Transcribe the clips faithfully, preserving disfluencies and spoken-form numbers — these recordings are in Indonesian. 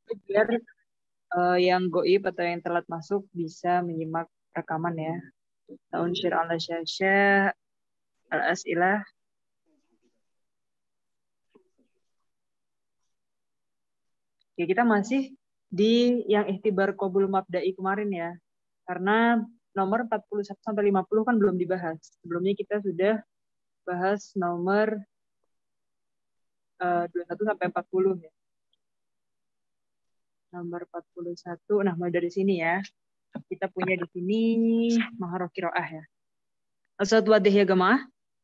biar uh, yang goib atau yang telat masuk bisa menyimak rekaman ya. Tahun syir ala syasya al-as'ilah. Ya, kita masih di yang ikhtibar qabul mabda'i kemarin ya. Karena nomor empat puluh satu sampai lima puluh kan belum dibahas. Sebelumnya kita sudah bahas nomor uh, dua puluh satu sampai empat puluh ya. Nomor empat puluh satu. Nah, mulai dari sini ya. Kita punya di sini maharah qiraah ya. As-sawt wadih ya Gama?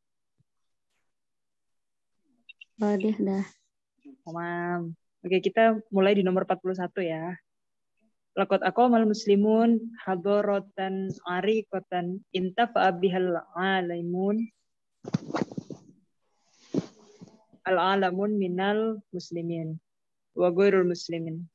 Wadih dah. Tamam. Oke, kita mulai di nomor empat puluh satu ya. Laqad aqamal muslimun hadaratan ariqatan intafa'a bihal alimun al-alamun minal muslimin wa ghairul muslimin.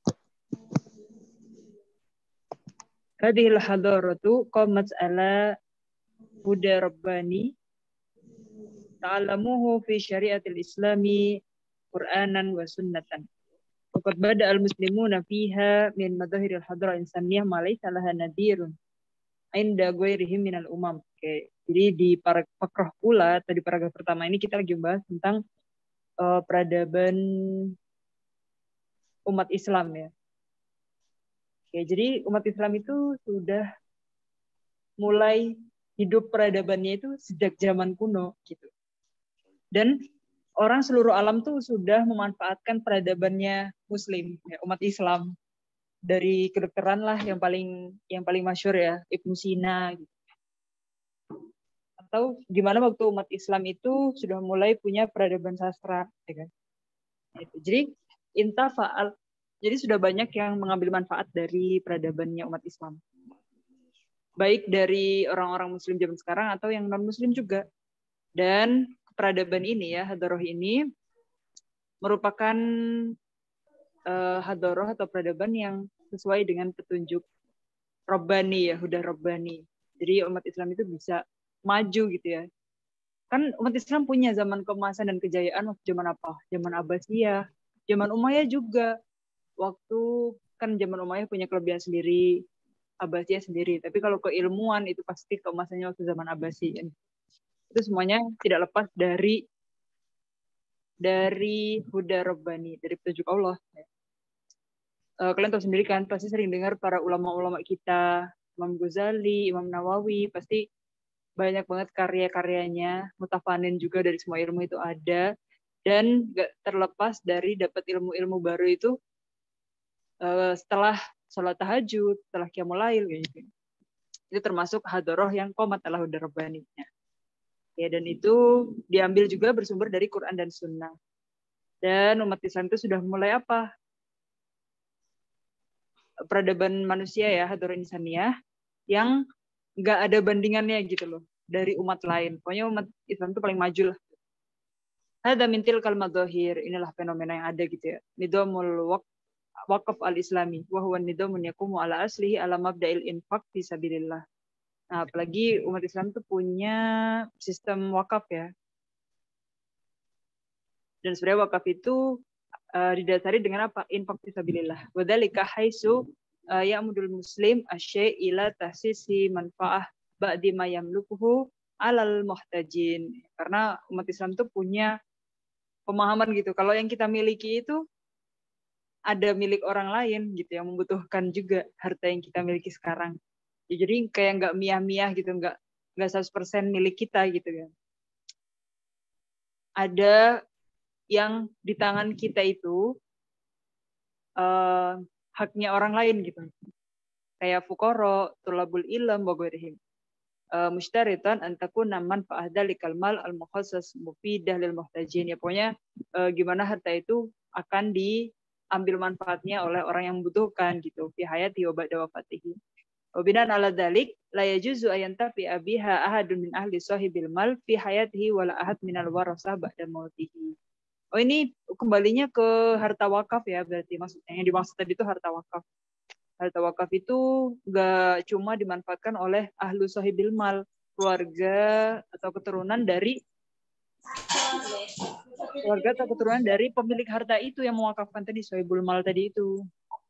Hadhil hadaratu qamat ala huda rabbani ta'alamuhu fi syariatil islami Qur'anan wa sunnatan. Waqad bada al-muslimuna fiha min madahiril hadra insaniyah ma laysa laha nadirun inda ghairihim minal umam. Oke. Jadi di paragraf pula atau di paragraf pertama ini kita lagi bahas tentang uh, peradaban umat Islam ya. Oke, jadi umat Islam itu sudah mulai hidup peradabannya itu sejak zaman kuno gitu. Dan orang seluruh alam tuh sudah memanfaatkan peradabannya Muslim, ya, umat Islam. Dari kedokteran lah yang paling yang paling masyhur ya, Ibnu Sina. Gitu. Atau gimana waktu umat Islam itu sudah mulai punya peradaban sastra, ya kan? Gitu. Jadi intafa'al, jadi sudah banyak yang mengambil manfaat dari peradabannya umat Islam. Baik dari orang-orang Muslim zaman sekarang atau yang non-Muslim juga. Dan peradaban ini ya, hadaroh ini merupakan uh, hadaroh atau peradaban yang sesuai dengan petunjuk Rabbani ya, huda Rabbani. Jadi umat Islam itu bisa maju gitu ya. Kan umat Islam punya zaman keemasan dan kejayaan waktu zaman apa? Zaman Abbasiyah, zaman Umayyah juga. Waktu kan zaman Umayyah punya kelebihan sendiri, Abbasiyah sendiri. Tapi kalau keilmuan itu pasti keemasannya waktu zaman Abbasi. Itu semuanya tidak lepas dari dari huda Rabbani, dari petunjuk Allah. Uh, kalian tahu sendiri kan, pasti sering dengar para ulama-ulama kita, Imam Ghazali, Imam Nawawi, pasti banyak banget karya-karyanya, mutafanin juga dari semua ilmu itu ada, dan gak terlepas dari dapat ilmu-ilmu baru itu uh, setelah sholat tahajud, setelah qiyamul lail, gitu. Itu termasuk hadoroh yang qomat ala huda Rabbani. Ya, dan itu diambil juga bersumber dari Quran dan Sunnah. Dan umat Islam itu sudah mulai apa? Peradaban manusia ya, hadoroh insaniyah, yang nggak ada bandingannya gitu loh dari umat lain. Pokoknya umat Islam itu paling maju lah. Ada mintil kalimat zahir, inilah fenomena yang ada gitu ya. Nidamul waqaf al-islami, wa huwa nidamun yaqumu ala aslihi ala mabda'il infaq fi sabilillah. Nah, apalagi umat Islam itu punya sistem wakaf ya. Dan sebenarnya wakaf itu uh, didasari dengan apa? Infaq fi sabilillah. Wa dzalika haitsu uh, ya'mudul muslim asy' ila tahsisi manfaah ba'di ma yamlukuhu alal muhtajin. Karena umat Islam itu punya pemahaman gitu. Kalau yang kita miliki itu ada milik orang lain gitu yang membutuhkan juga harta yang kita miliki sekarang. Ya, jadi kayak nggak miah-miah gitu, nggak nggak seratus persen milik kita gitu kan. Ada yang di tangan kita itu uh, haknya orang lain gitu. Kayak fuqara, tulabul ilm, wa ghairihim. Uh, mushtaritan antakun naman fa'ahda likal mal al-mukhassas mufidah lil muhtajin. Ya pokoknya uh, gimana harta itu akan diambil manfaatnya oleh orang yang membutuhkan gitu. Fi hayati wa ba'da wafatihi. Wa binan ala dzalik la yajuzu ayantafi biha ahadun min ahli sahibil mal fi hayatihi wala ahad minal warasah ba'da mautihi. Oh ini kembalinya ke harta wakaf ya berarti maksudnya yang dimaksud tadi itu harta wakaf. Harta wakaf itu nggak cuma dimanfaatkan oleh ahlu sahibil mal, keluarga atau keturunan dari keluarga atau keturunan dari pemilik harta itu yang mewakafkan tadi sahibul mal tadi itu.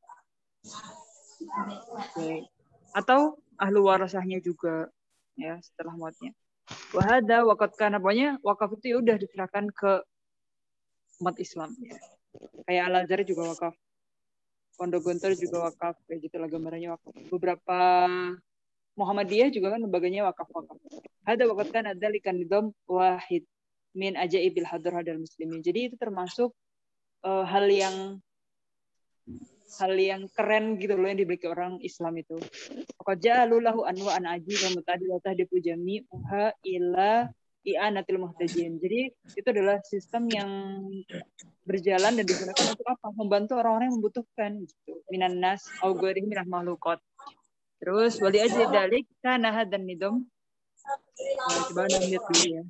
Oke. Atau ahlu warasahnya juga ya setelah mautnya. Wahada waqad kana, pokoknya wakaf itu ya udah diserahkan ke umat Islam ya. Kayak Al-Azhar juga wakaf, Pondok Gontor juga wakaf, kayak gitu lah gambarannya wakaf. Beberapa Muhammadiyah juga kan lembaganya wakaf-wakaf. Hada waqad kana dzalika nizam wahid min ajaibil hadar hadal muslimin. Jadi itu termasuk uh, hal yang hal yang keren gitu loh yang dimiliki orang Islam itu. Qad ja'alu lahu anwa'an ajibah muta'addidatan tahdifu jami'uha ila i'anatil muhtajin. Jadi itu adalah sistem yang berjalan dan digunakan untuk apa? Membantu orang-orang yang membutuhkan gitu. Minan nas au ghairihim minal makhluqat. Terus wali ajli dalik kana hadan nidam. Nah, coba lihat dulu ya.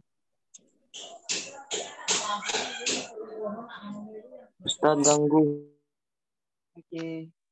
Ustaz ganggu. Oke. Okay.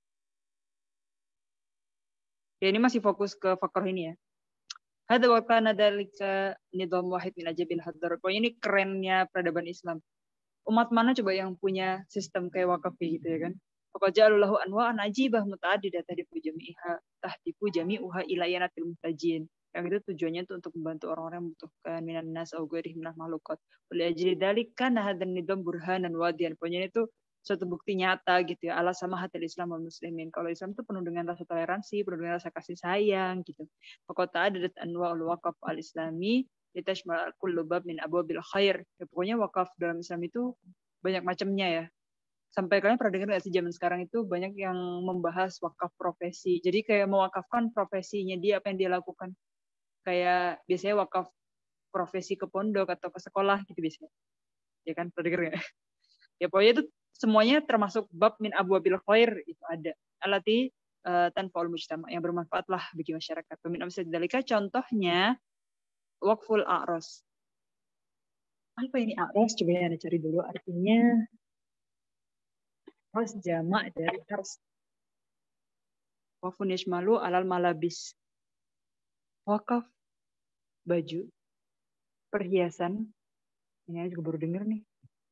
Ya, ini masih fokus ke faktor ini ya. Hada wa kana dalika nidam wahid min ajabil hadar. Pokoknya ini kerennya peradaban Islam. Umat mana coba yang punya sistem kayak wakaf gitu ya kan? Faqajallahu anwa'an ajibah muta'addidah tahdifu jami'iha tahdifu jami'uha ila yanatil muhtajin. Yang itu tujuannya itu untuk membantu orang-orang yang membutuhkan minan nas au ghairihim minal makhluqat. Oleh ajli dalika hadan nidam burhanan wadiyan. Pokoknya itu suatu bukti nyata gitu ya, ala sama hati Islam dan muslimin. Kalau Islam itu penuh dengan rasa toleransi, penuh dengan rasa kasih sayang gitu. Faqata adat anwa'ul waqaf al-islami litashmal kullu bab min abwabil khair. Ya, pokoknya wakaf dalam Islam itu banyak macamnya ya. Sampai kalian pernah dengar nggak sih zaman sekarang itu banyak yang membahas wakaf profesi. Jadi kayak mewakafkan profesinya dia, apa yang dia lakukan. Kayak biasanya wakaf profesi ke pondok atau ke sekolah gitu biasanya. Ya kan, pernah dengar nggak? Ya pokoknya itu semuanya termasuk bab min abwabil khair itu ada. Alati uh, tanfa'ul mujtama, yang bermanfaat lah bagi masyarakat. Min amsal dzalika contohnya waqful a'ras. Apa ini a'ras? Coba ya Anda cari dulu artinya. A'ras jamak dari ars. Waqfun yashmalu alal malabis. Wakaf baju, perhiasan. Ini juga baru dengar nih.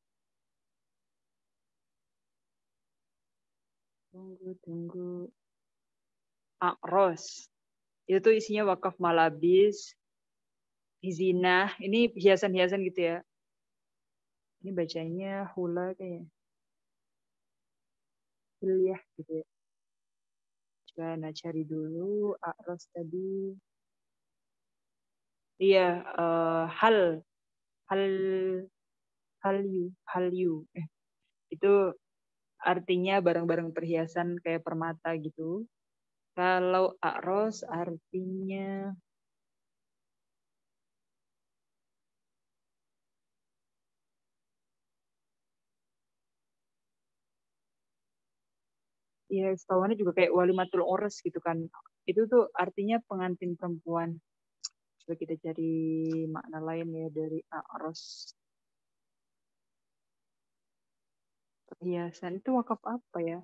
Tunggu, tunggu. A'ras. Itu tuh isinya wakaf malabis, zinah. Ini hiasan-hiasan gitu ya. Ini bacanya hula kayaknya. Hilyah gitu ya. Coba Anda cari dulu. A'ras tadi. Iya, uh, hal. Hal. Halyu. Halyu. Eh, itu artinya barang-barang perhiasan kayak permata gitu. Kalau a'ras artinya ya setahuannya juga kayak walimatul urs gitu kan. Itu tuh artinya pengantin perempuan. Coba kita cari makna lain ya dari a'ras. Perhiasan itu wakaf apa ya?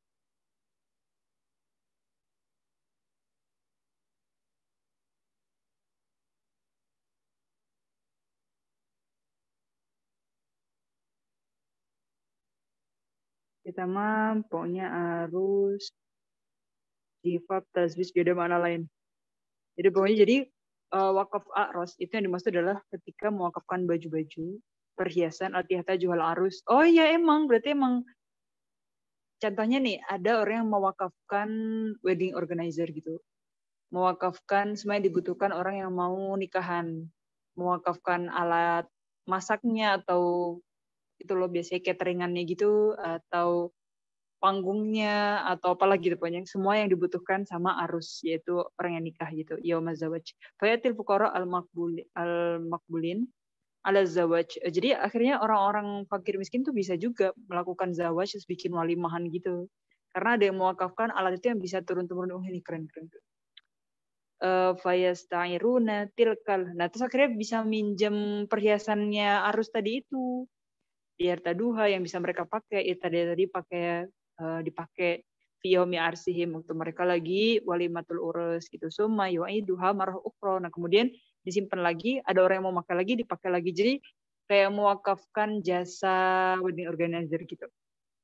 Kita mah pokoknya harus sifat tasbih beda makna lain. Jadi pokoknya jadi uh, wakaf a'ras itu yang dimaksud adalah ketika mewakafkan baju-baju, perhiasan, atihata jual arus. Oh iya emang, berarti emang contohnya nih ada orang yang mewakafkan wedding organizer gitu. Mewakafkan semuanya dibutuhkan orang yang mau nikahan. Mewakafkan alat masaknya atau itu loh biasanya cateringannya gitu atau panggungnya atau apalah gitu pokoknya semua yang dibutuhkan sama arus yaitu orang yang nikah gitu yaumaz zawaj fayatil fuqara al maqbul al maqbulin ala zawaj. Jadi akhirnya orang-orang fakir miskin tuh bisa juga melakukan zawaj terus bikin walimahan gitu karena ada yang mewakafkan alat itu yang bisa turun-turun. Oh ini keren-keren. Uh, fayasta'iruna tilkal. Nah terus akhirnya bisa minjem perhiasannya arus tadi itu di harta duha yang bisa mereka pakai itu tadi tadi pakai uh, dipakai fiyomi arsihim waktu mereka lagi walimatul urus gitu summa yu'iduha marah ukhra. Nah kemudian disimpan lagi, ada orang yang mau pakai lagi dipakai lagi, jadi kayak mewakafkan jasa wedding organizer gitu.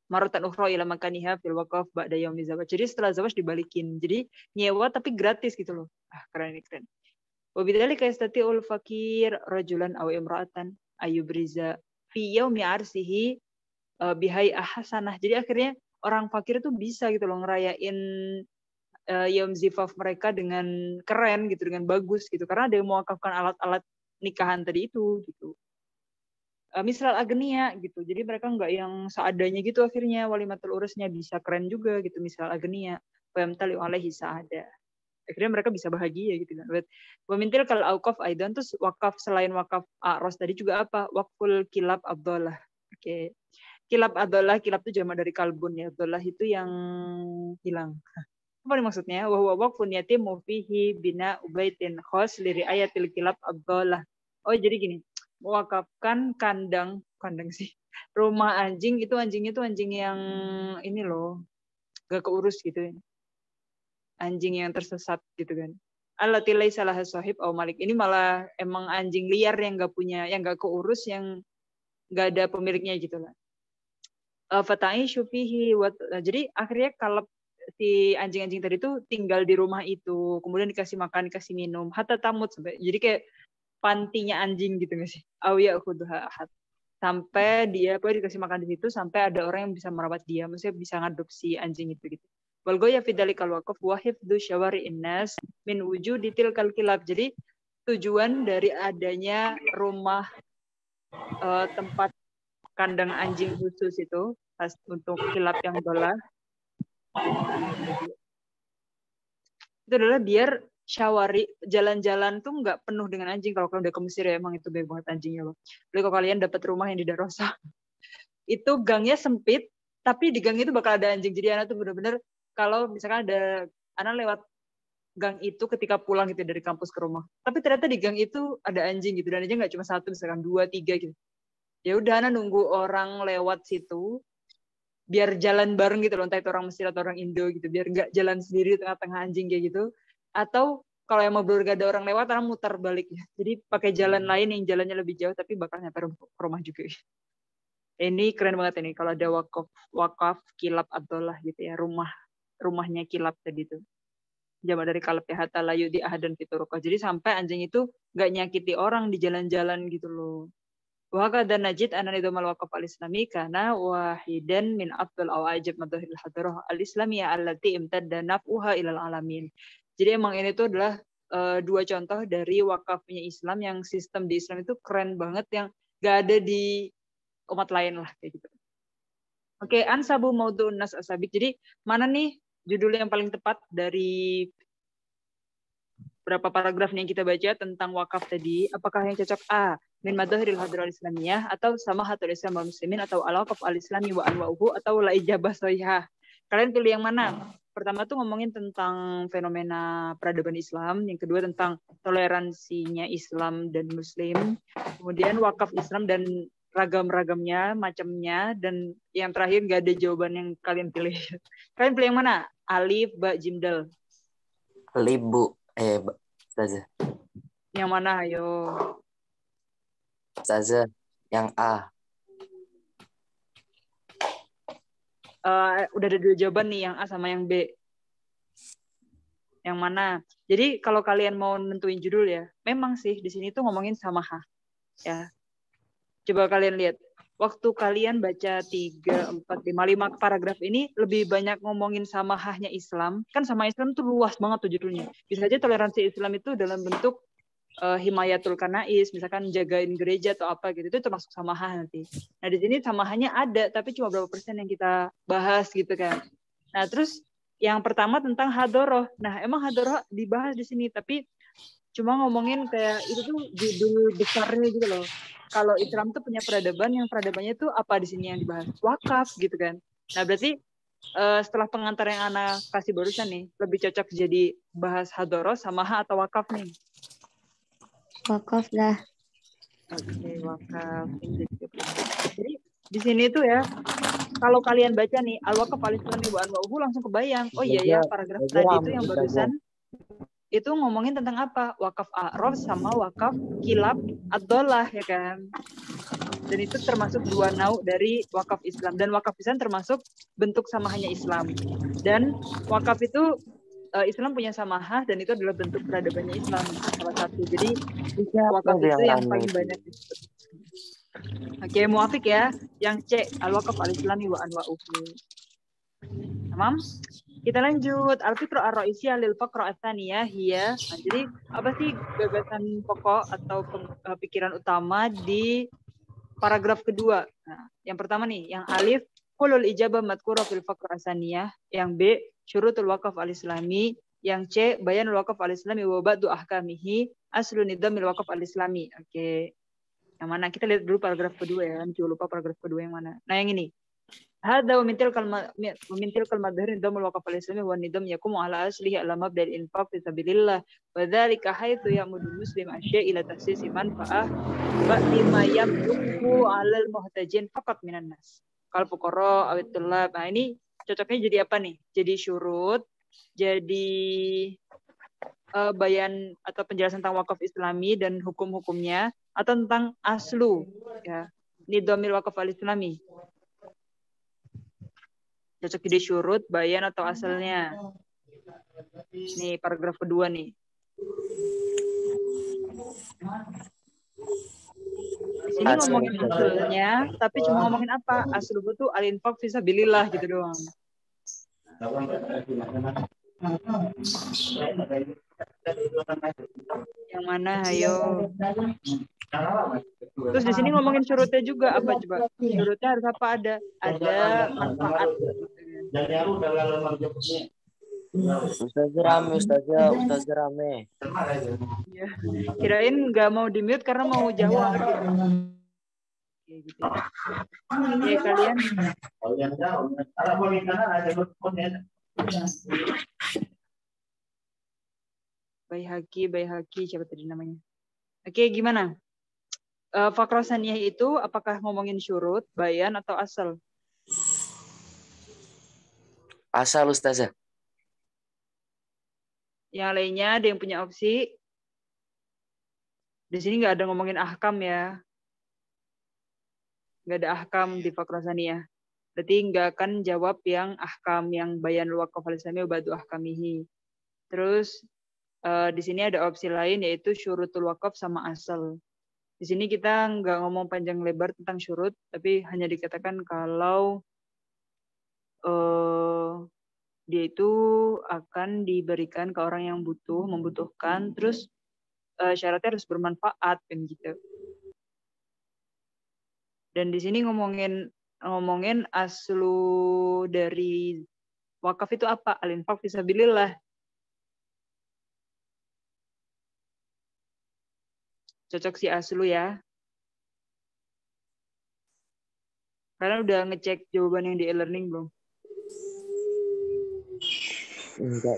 maratan ukhra ila makaniha fil waqaf ba'da yaumi zawaj. Jadi setelah zawaj dibalikin. Jadi nyewa tapi gratis gitu loh. Ah, keren ini keren. Wa bidzalika yastati'ul fakir rajulan aw imra'atan ayubriza fi yaumi arsihi uh, bihai ahsanah. Jadi akhirnya orang fakir itu bisa gitu loh ngerayain uh, yaum zifaf mereka dengan keren gitu, dengan bagus gitu. Karena ada yang mewakafkan alat-alat nikahan tadi itu gitu. Uh, misal agenia gitu, jadi mereka nggak yang seadanya gitu, akhirnya walimatul urusnya bisa keren juga gitu, misal agenia pemtali alaihi saada, akhirnya mereka bisa bahagia gitu kan. Pemintil kalau auqaf aidan, terus wakaf selain wakaf aros tadi juga apa, wakful kilab abdullah. Oke, okay. Kilab abdullah, kilab itu jamak dari kalbun ya, abdullah itu yang hilang. Apa nih maksudnya? Wa waqfun yatimu fihi bina ubaitin khos liri ayatil kilab abdullah. Oh jadi gini, mewakafkan kandang, kandang sih, rumah anjing, itu anjingnya itu anjing yang ini loh, gak keurus gitu, anjing yang tersesat gitu kan. Allati laisa laha sahib au malik, ini malah emang anjing liar yang gak punya, yang gak keurus, yang gak ada pemiliknya gitu lah. Fata'ishu fihi, jadi akhirnya kalau si anjing-anjing tadi itu tinggal di rumah itu, kemudian dikasih makan, dikasih minum, hatta tamut sampai, jadi kayak pantinya anjing gitu nggak sih? Awiya khudha ahad. Sampai dia apa dikasih makan di situ, sampai ada orang yang bisa merawat dia, maksudnya bisa ngadopsi anjing itu gitu. Wal goya fi dalikal waqf wa hifdzu syawari'in nas min wujudi tilkal kilab. Jadi tujuan dari adanya rumah uh, tempat kandang anjing khusus itu pas untuk kilab yang dolar itu adalah biar syawari, jalan-jalan tuh nggak penuh dengan anjing. Kalau kalian udah ke Mesir ya emang itu banyak banget anjingnya loh. Jadi kalau kalian dapat rumah yang di Darosa, itu gangnya sempit, tapi di gang itu bakal ada anjing. Jadi anak tuh bener-bener kalau misalkan ada anak lewat gang itu ketika pulang gitu dari kampus ke rumah, tapi ternyata di gang itu ada anjing gitu, dan anjing nggak cuma satu, misalkan dua, tiga gitu. Ya udah anak nunggu orang lewat situ, biar jalan bareng gitu loh, entah itu orang Mesir atau orang Indo gitu, biar nggak jalan sendiri di tengah-tengah anjing kayak gitu. Atau kalau yang mau gak ada orang lewat, orang muter balik ya. Jadi pakai jalan lain yang jalannya lebih jauh, tapi bakal nyampe rumah juga. Ini keren banget ini kalau ada wakaf, wakaf kilab Abdullah gitu ya, rumah rumahnya kilab tadi itu. Jamak dari kalab ya, hatta layu di ahadan fituruqah. Jadi sampai anjing itu nggak nyakiti orang di jalan-jalan gitu loh. Waqad najid anan idamal waqaf al-islami kana wahidan min afdal aw ajab madahil hadrah al-islamiyah allati imtadda naf'uha ilal alamin. Jadi emang ini tuh adalah uh, dua contoh dari wakafnya Islam yang sistem di Islam itu keren banget, yang gak ada di umat lain lah kayak gitu. Oke, okay, ansabu maudhu'un nas asabik. Jadi mana nih judul yang paling tepat dari berapa paragraf yang kita baca tentang wakaf tadi? Apakah yang cocok A, min madahiril hadrah al-islamiyah, atau sama hatul islam wal muslimin, atau al-waqaf al-islami wa anwa'uhu, atau la ijabah shahihah? Kalian pilih yang mana? Pertama tuh ngomongin tentang fenomena peradaban Islam, yang kedua tentang toleransinya Islam dan Muslim, kemudian wakaf Islam dan ragam-ragamnya, macamnya, dan yang terakhir nggak ada jawaban yang kalian pilih. Kalian pilih yang mana? Alif, Ba, Jim, Dal. Alif, Bu. Eh, Ustazah. Yang mana? Ayo. Ustazah, yang A. Uh, udah ada dua jawaban nih, yang A sama yang B. Yang mana? Jadi kalau kalian mau nentuin judul ya, memang sih di sini tuh ngomongin samaha. Ya. Coba kalian lihat. Waktu kalian baca tiga, empat, lima, lima paragraf ini lebih banyak ngomongin samahahnya Islam. Kan sama Islam tuh luas banget tuh judulnya. Bisa aja toleransi Islam itu dalam bentuk uh, himayatul kanais, misalkan jagain gereja atau apa gitu, itu termasuk samahah nanti. Nah di sini samahahnya ada, tapi cuma berapa persen yang kita bahas gitu kan. Nah terus yang pertama tentang hadoroh. Nah emang hadoroh dibahas di sini, tapi cuma ngomongin kayak itu tuh judul besarnya gitu loh. Kalau Islam tuh punya peradaban, yang peradabannya tuh apa di sini yang dibahas? Wakaf gitu kan. Nah berarti uh, setelah pengantar yang Ana kasih barusan nih, lebih cocok jadi bahas hadoroh, samaha, atau wakaf nih? Wakaf dah. Oke, okay, wakaf. Jadi di sini tuh ya, kalau kalian baca nih al-waqaf al-islami wa anwa'uhu, langsung kebayang. Oh iya ya, paragraf tadi itu yang barusan itu ngomongin tentang apa? Wakaf a'raf sama wakaf kilab ad-dollah ya kan. Dan itu termasuk dua nau dari wakaf Islam. Dan wakaf Islam termasuk bentuk samahanya Islam. Dan wakaf itu uh, Islam punya samahah dan itu adalah bentuk peradabannya Islam salah satu. Jadi wakaf itu yang paling banyak disebut. Oke, muafik ya. Yang C, al-wakaf al-islami wa anwa'uhu. Tamam? Kita lanjut. Al-fiqru ar-ra'isiyah lil faqru ats-tsaniyah hiya. Nah, jadi apa sih gagasan pokok atau pikiran utama di paragraf kedua? Nah, yang pertama nih, yang alif kulul ijabah madhkura fil faqru ats-tsaniyah, yang B syurutul waqaf al-islami, yang C bayanul waqaf al-islami wa ba'du ahkamihi aslu nidamil waqaf al-islami. Oke. Yang mana? Kita lihat dulu paragraf kedua ya. Jangan lupa paragraf kedua yang mana. Nah, yang ini. Hada memintil kalma memintil kalma dhahir nidamul waqaf al-islami wa nidam yakumu ala aslihi ala mabda'il infaq fi sabilillah wa dzalika haitsu ya'mudul muslim asya' ila tahsisi manfa'ah wa lima yamluku 'alal muhtajin faqat minan nas. Kal fuqara awit tullab. Nah, ini cocoknya jadi apa nih? Jadi syurut, jadi uh, bayan atau penjelasan tentang wakaf Islami dan hukum-hukumnya, atau tentang aslu ya, nidamil wakaf al-islami. Cocok jadi syurut, bayan atau asalnya. Nih paragraf kedua nih. Di sini ngomongin asalnya, tapi cuma ngomongin apa? Aslu itu al-infaq fisabilillah gitu doang. Yang mana, ayo? Terus di sini ngomongin syurutnya juga apa coba? Syurutnya harus apa? Ada ada manfaat. Ustaz rame, Ustazah, Ustaz rame. Ya. Kirain nggak mau di mute karena mau jawab gitu. Oke, gitu. Oke, kalian. Baihaqi, Baihaqi, siapa tadi namanya? Oke, gimana? Uh, Fakrosaniyah itu apakah ngomongin syurut, bayan, atau asal? Asal, Ustazah. Yang lainnya ada yang punya opsi? Di sini nggak ada ngomongin ahkam ya. Nggak ada ahkam di Fakrosaniyah. Berarti nggak akan jawab yang ahkam, yang bayan waqaf al-islami wa ba'du ahkamihi. Terus uh, di sini ada opsi lain yaitu syurutul waqaf sama asal. Di sini kita nggak ngomong panjang lebar tentang syurut, tapi hanya dikatakan kalau uh, dia itu akan diberikan ke orang yang butuh, membutuhkan, terus uh, syaratnya harus bermanfaat, kan gitu. Dan di sini ngomongin ngomongin aslu dari wakaf itu apa? Al-infaq fisabilillah. Cocok si aslu ya. Kalian udah ngecek jawaban yang di e-learning belum? Enggak.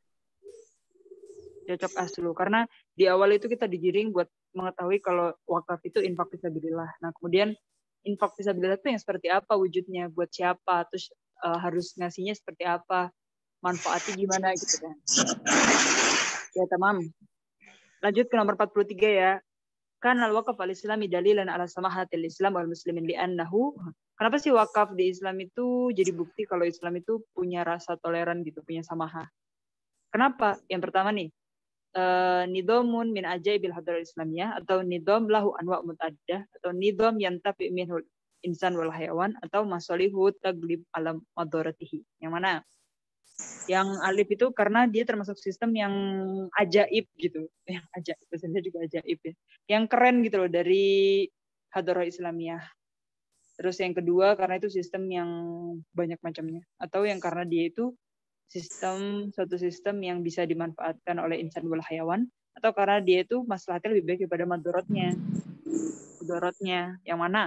Cocok aslu. Karena di awal itu kita digiring buat mengetahui kalau wakaf itu infak fisabilillah. Nah, kemudian infak fisabilillah itu yang seperti apa wujudnya, buat siapa, terus uh, harus ngasihnya seperti apa, manfaatnya gimana gitu kan. Ya, tamam. Lanjut ke nomor empat puluh tiga ya. Kan al-waqaf al-islami dalilan ala samahatil Islam wal muslimin li'annahu. Kenapa sih wakaf di Islam itu jadi bukti kalau Islam itu punya rasa toleran gitu, punya samahah? Kenapa? Yang pertama nih, uh, nidomun min ajaibil hadral islamiyah, atau nidom lahu anwa' mutaddah, atau nidom yantafi minhul insan wal hayawan, atau masalihu taglib alam madoratihi. Yang mana? Yang alif itu karena dia termasuk sistem yang ajaib gitu, yang ajaib, biasanya juga ajaib ya, yang keren gitu loh dari hadrah Islamiyah. Terus yang kedua karena itu sistem yang banyak macamnya, atau yang karena dia itu sistem suatu sistem yang bisa dimanfaatkan oleh insan wal hayawan, atau karena dia itu maslahatnya lebih baik daripada madorotnya. Madorotnya yang mana?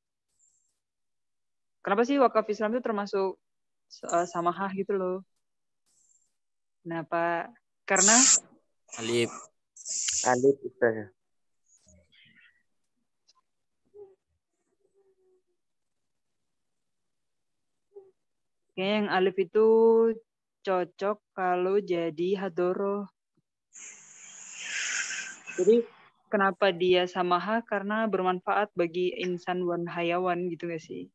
Kenapa sih wakaf Islam itu termasuk uh, samahah gitu loh? Kenapa? Karena Alif. Alif Ustaz. kayaknya yang alif itu cocok kalau jadi hadoroh. Jadi kenapa dia samaha? Karena bermanfaat bagi insan wan hayawan gitu gak sih?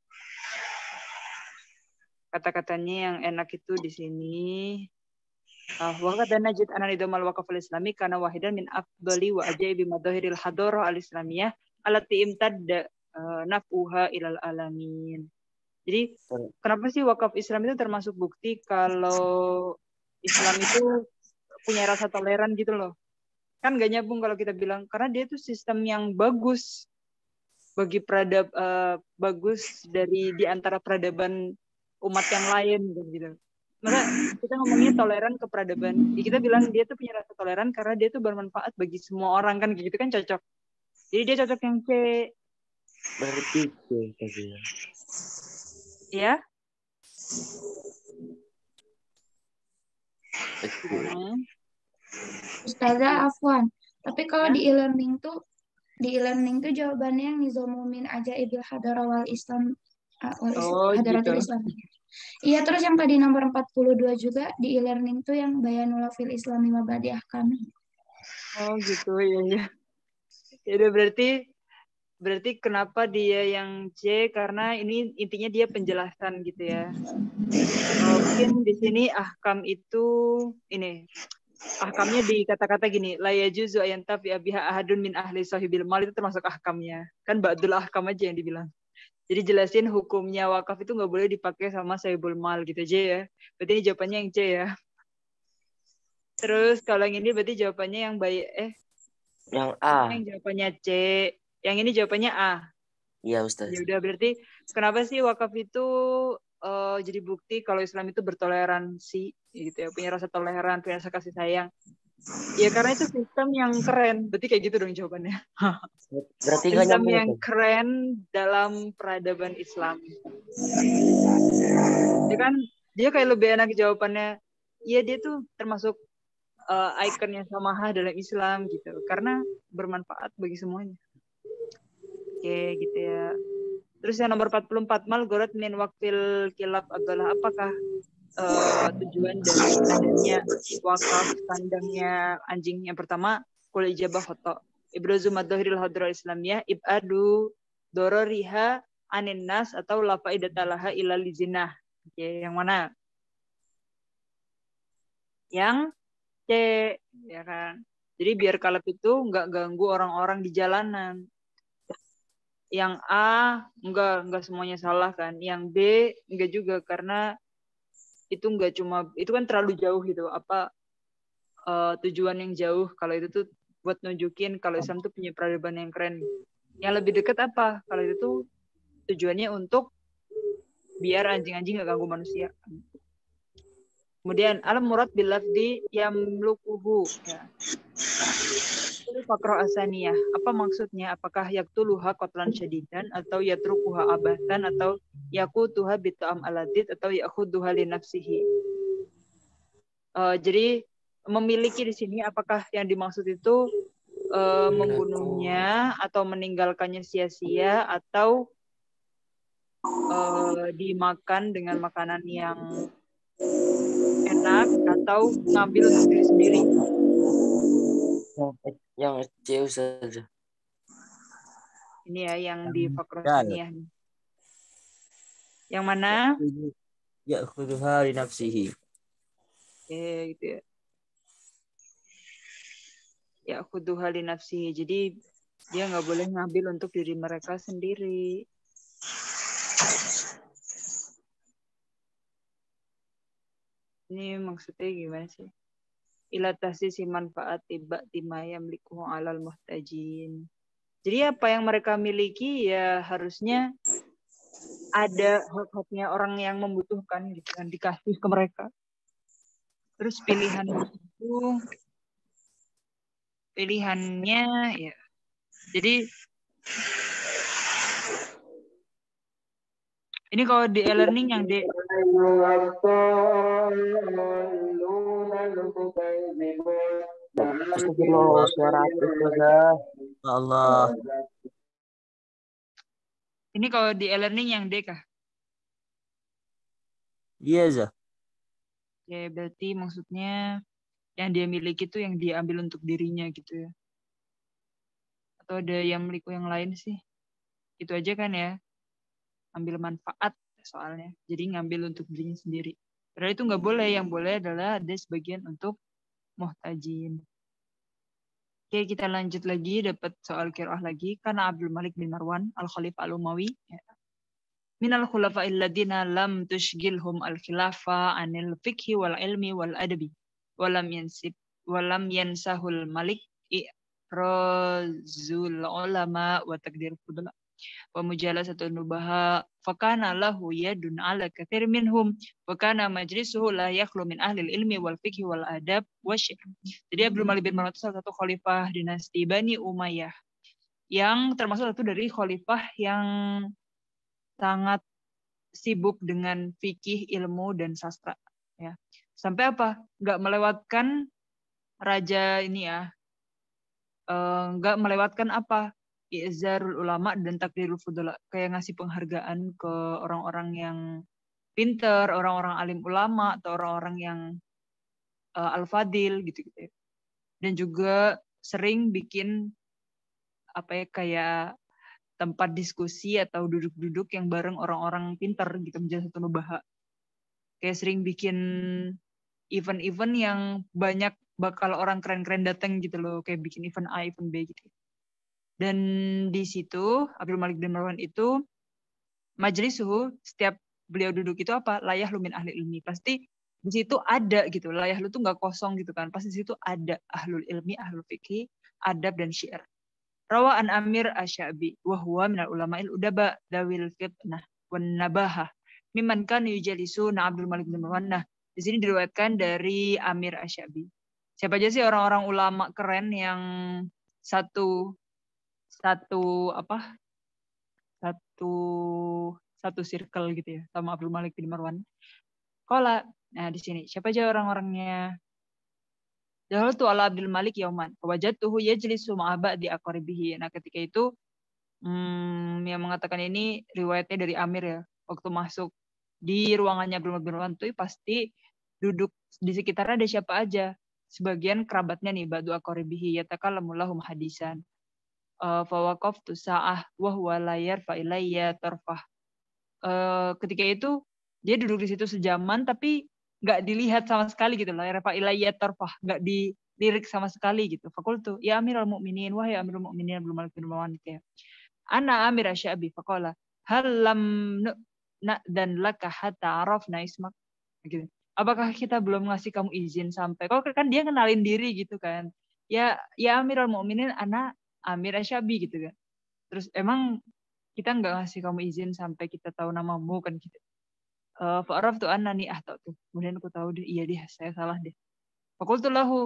Kata-katanya yang enak itu di sini. Wa qad najid anan idamal waqaf al-islami kana wahidan min afdali wa ajaibi madahiril hadarah al-islamiyah allati imtadda uh, naf'uha ilal alamin. Jadi kenapa sih wakaf Islam itu termasuk bukti kalau Islam itu punya rasa toleran gitu loh. Kan gak nyambung kalau kita bilang karena dia itu sistem yang bagus bagi peradab uh, bagus dari di antara peradaban umat yang lain gitu. Maka kita ngomongnya toleran ke peradaban. Ya kita bilang dia tuh punya rasa toleran karena dia tuh bermanfaat bagi semua orang kan gitu kan cocok. Jadi dia cocok yang C. Berarti C tadi. Ya. Hmm. Ustazah Afwan. Tapi kalau Ya. di e-learning tuh di e-learning tuh jawabannya yang nizomumin aja ibil hadara wal Islam wal Oh, hadaratul gitu. Islam. Iya, terus yang tadi nomor empat puluh dua juga di e-learning tuh yang bayanul fil Islami mabadi ahkami. Oh, gitu ya ya. Ya berarti berarti kenapa dia yang C karena ini intinya dia penjelasan gitu ya. Uh, mungkin di sini ahkam itu ini ahkamnya di kata-kata gini la yajuzu ayantafi biha ahadun min ahli sahibil mal itu termasuk ahkamnya. Kan ba'dul ahkam aja yang dibilang. Jadi jelasin hukumnya wakaf itu nggak boleh dipakai sama sahibul mal gitu aja ya. Berarti ini jawabannya yang C ya. Terus kalau yang ini berarti jawabannya yang baik eh yang A. Yang jawabannya C. Yang ini jawabannya A. Iya, Ustaz. Ya udah berarti kenapa sih wakaf itu uh, jadi bukti kalau Islam itu bertoleransi gitu ya, punya rasa toleran, punya rasa kasih sayang. Ya karena itu sistem yang keren. Berarti kayak gitu dong jawabannya. Berarti nggak Sistem nyambung yang itu. keren dalam peradaban Islam. Ya kan dia kayak lebih enak jawabannya. Iya dia tuh termasuk uh, ikonnya samaha dalam Islam gitu. Karena bermanfaat bagi semuanya. Oke gitu ya. Terus yang nomor empat puluh empat mal gorat min wakil kilab adalah apakah uh, tujuan dari adanya wakaf kandangnya anjing yang pertama kul ijabah khoto ibrazu madhahiril hadra islamiyah ibadu dororiha anin nas atau lafaidatalaha ila lizinah. Oke, yang mana? Yang C ya kan. Jadi biar kalap itu nggak ganggu orang-orang di jalanan. Yang A enggak enggak semuanya salah kan. Yang B enggak juga karena itu enggak cuma itu kan terlalu jauh gitu. Apa uh, tujuan yang jauh kalau itu tuh buat nunjukin kalau Islam tuh punya peradaban yang keren. Yang lebih dekat apa? Kalau itu tuh tujuannya untuk biar anjing-anjing enggak ganggu manusia. Kemudian al murad bil lafdi yamlukuhu ya. Fakro asaniyah. Apa maksudnya? Apakah yaktuluha qatlan syadidan atau yatrukuha abatan atau yakutuha bit'am aladid atau yakhuduha li nafsihi. Uh, jadi memiliki di sini apakah yang dimaksud itu uh, membunuhnya atau meninggalkannya sia-sia atau uh, dimakan dengan makanan yang enak atau ngambil untuk diri sendiri. Yang C Ustaz. Ini ya yang di Fakrosaniyah. Yang mana? Ya khuduha li nafsihi. Oke, gitu ya. Ya khuduha li nafsihi. Jadi dia nggak boleh ngambil untuk diri mereka sendiri. Ini maksudnya gimana sih? Ilatasi si manfaat tiba timayam likuhu alal muhtajin. Jadi apa yang mereka miliki ya harusnya ada hak-haknya orang yang membutuhkan gitu kan dikasih ke mereka. Terus pilihan itu pilihannya ya. Jadi ini kalau di e-learning yang di Astagfirullah, suara Ustazah. Allah. Ini kalau di e-learning yang D kah? Iya, Zah. Ya berarti maksudnya yang dia miliki itu yang dia ambil untuk dirinya gitu ya. Atau ada yang meliku yang lain sih? Itu aja kan ya. Ambil manfaat soalnya. Jadi ngambil untuk dirinya sendiri. Padahal itu nggak boleh. Yang boleh adalah ada sebagian untuk muhtajin. Oke, kita lanjut lagi. Dapat soal qiraah lagi. Karena Abdul Malik bin Marwan, Al-Khalifah Al-Umawi. Ya. Minal khulafa'il ladina lam tushgilhum al-khilafa anil fikhi wal ilmi wal adabi. Walam yansib. Walam yansahul malik i'razul ulama wa takdir fudala. Wa mujalasatun nubaha fakana lahu yadun ala kathir minhum wa kana majlisuhu la yakhlu min ahli ilmi wal fiqhi wal adab wa syi'r. Jadi Abdul Malik bin Marwan itu salah satu khalifah dinasti Bani Umayyah yang termasuk satu dari khalifah yang sangat sibuk dengan fikih, ilmu dan sastra ya. Sampai apa? Enggak melewatkan raja ini ya. Enggak uh, melewatkan apa? I'zarul ulama dan takdirul fudala, kayak ngasih penghargaan ke orang-orang yang pinter, orang-orang alim ulama atau orang-orang yang uh, al-fadil gitu-gitu. Dan juga sering bikin apa ya kayak tempat diskusi atau duduk-duduk yang bareng orang-orang pinter gitu menjadi satu nubaha. Kayak sering bikin event-event yang banyak bakal orang keren-keren datang gitu loh, kayak bikin event A, event B gitu. Dan di situ Abdul Malik bin Marwan itu majelis suhu, setiap beliau duduk itu apa? Layah lu min ahli ilmi. Pasti di situ ada gitu. Layah lu tuh nggak kosong gitu kan. Pasti di situ ada ahlul ilmi, ahlul fikih, adab dan syair. Rawa an Amir Asy-Sya'bi wa huwa minal ulama'il udaba dawil fitnah wan nabahah mimman kan yujalisuna Abdul Malik bin Marwan. Nah, di sini diriwayatkan dari Amir Asy-Sya'bi. Siapa aja sih orang-orang ulama keren yang satu satu apa satu satu circle gitu ya sama Abdul Malik bin Marwan. Qala, nah di sini siapa aja orang-orangnya? Dahaltu ala Abdul Malik yauman wajadtuhu yajlisu ma'a ba'di aqrabihi. Nah ketika itu hmm, yang mengatakan ini riwayatnya dari Amir ya. Waktu masuk di ruangannya Abdul Malik bin Marwan itu pasti duduk di sekitarnya ada siapa aja. Sebagian kerabatnya nih ba'du aqrabihi yatakallamu lahum hadisan. Fawaqaftu sa'ah wa huwa la yarfa ilayya tarfah. Ketika itu dia duduk di situ sejaman tapi nggak dilihat sama sekali gitu lah, yarfa ilayya tarfah, nggak dilirik sama sekali gitu. Fakultu ya Amirul Mukminin, wahai Amirul Mukminin Abdul Malik bin Marwan gitu ya. Ana Amir Asy-Sya'bi faqala hal lam na dan laka hatta arafna ismak gitu. Apakah kita belum ngasih kamu izin sampai kok kan dia kenalin diri gitu kan. Ya ya Amirul Mukminin ana Amir Asy-Sya'bi gitu kan. Terus emang kita nggak ngasih kamu izin sampai kita tahu namamu kan gitu. Fa'araf tu annani ahtatu. Kemudian aku tahu deh, iya deh saya salah deh. Fakultu lahu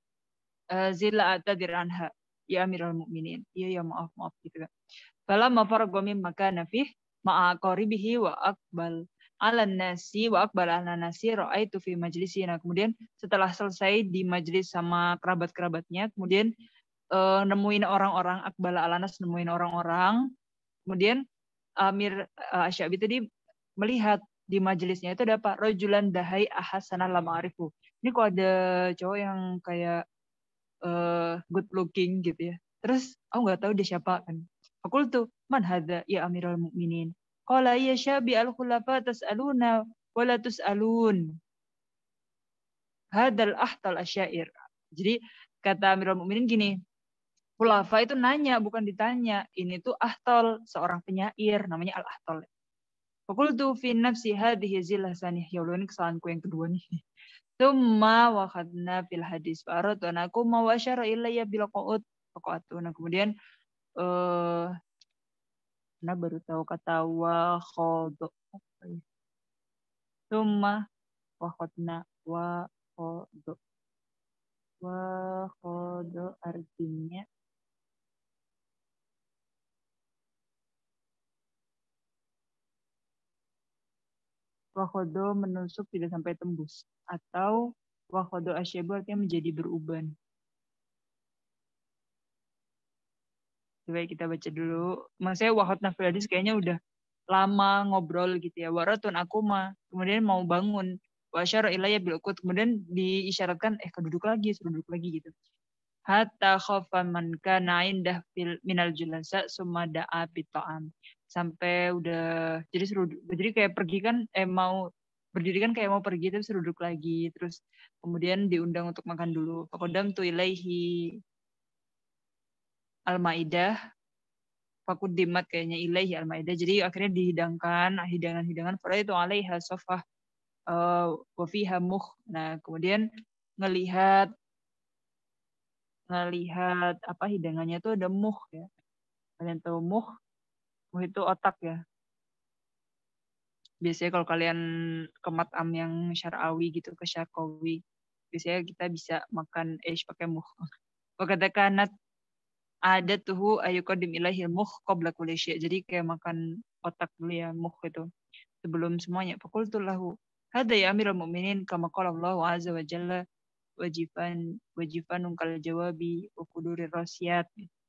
zilla atadir anha ya Amirul Mukminin. Iya ya maaf maaf gitu kan. Falamma faragha mimma kana fih ma'a qaribihi wa aqbal ala nasi wa aqbal ala nasi ra'aitu fi majlisina. Kemudian setelah selesai di majelis sama kerabat-kerabatnya, kemudian Uh, nemuin orang-orang akbala alanas, nemuin orang-orang. Kemudian Amir uh, Asy-Sya'bi tadi melihat di majelisnya itu ada apa? Rajulan dahai ahasana lam arifu. Ini kok ada cowok yang kayak uh, good looking gitu ya. Terus aku nggak tahu dia siapa kan. Fakultu man hadza ya Amirul Mukminin. Qala ya Syabi al-khulafa tas'aluna wa la tus'alun. Hadzal ahtal asyair. Jadi kata Amirul Mukminin gini, khulafa itu nanya, bukan ditanya. Ini tuh ahtol, seorang penyair, namanya al-ahtol. Fakultu fi nafsi hadhihi zillah sanih. Ya Allah, ini kesalahanku yang kedua nih. Tsumma wa khadna fil hadis. Fa'aratu anaku ma wa asyara ilayya bil qu'ud. Faqatu. Nah, kemudian eh nah baru tahu kata wa khadu. Tsumma wa khadna wa khadu. Wa khadu artinya wakhodo menusuk tidak sampai tembus. Atau wakhodo asyabu artinya menjadi beruban. Coba kita baca dulu. Maksudnya wakhod nafil hadis kayaknya udah lama ngobrol gitu ya. Waratun aku mah. Kemudian mau bangun. Wasyara ilayya bilukut. Kemudian diisyaratkan, eh keduduk lagi, suruh duduk lagi gitu. hatta khafa man kana indah fil minal julasa summa da'a bita'am. Sampai udah jadi suruh jadi kayak pergi kan eh mau berdiri kan kayak mau pergi terus suruh duduk lagi terus kemudian diundang untuk makan dulu. Faqadam tu ilaihi al-maidah fakudimat kayaknya ilaihi al-maidah. Jadi akhirnya dihidangkan hidangan-hidangan pada itu alaiha sofah uh, wa fiha mukh. Nah, kemudian ngelihat ngelihat apa hidangannya tuh ada muh ya. Kalian tahu muh? Muh itu otak ya. Biasanya kalau kalian ke matam yang syar'awi gitu ke syarqawi, biasanya kita bisa makan ish pakai muh. Wa katakanat ada tuh ayuqadim ilahil muh qabla kulli syai'. Jadi kayak makan otak dulu ya muh itu sebelum semuanya. Faqultu lahu hadza ya amiral mu'minin kama qala Allah azza wa jalla wajifan wajifan kal jawabi wa qudurir rasyat.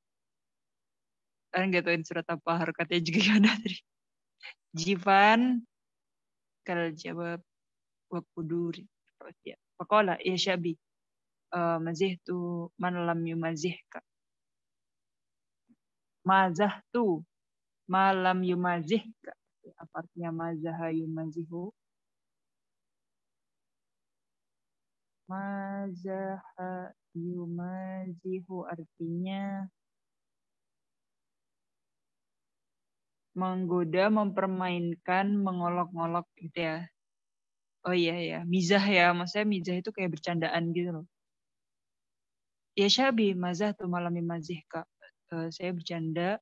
Kan enggak tahu surat apa harokatnya juga gimana tadi. Jifan kal jawab wa qudurir rasyat. Faqala ya syabi uh, mazihtu man lam yumazihka. Mazah tu malam yumazihka. Apa artinya mazaha yumazihu? Mazaha yumazihu artinya menggoda, mempermainkan, mengolok-ngolok gitu ya. Oh iya ya, mizah ya. Maksudnya mizah itu kayak bercandaan gitu loh. Ya syabi mazah tu malam yumazihka. Uh, saya bercanda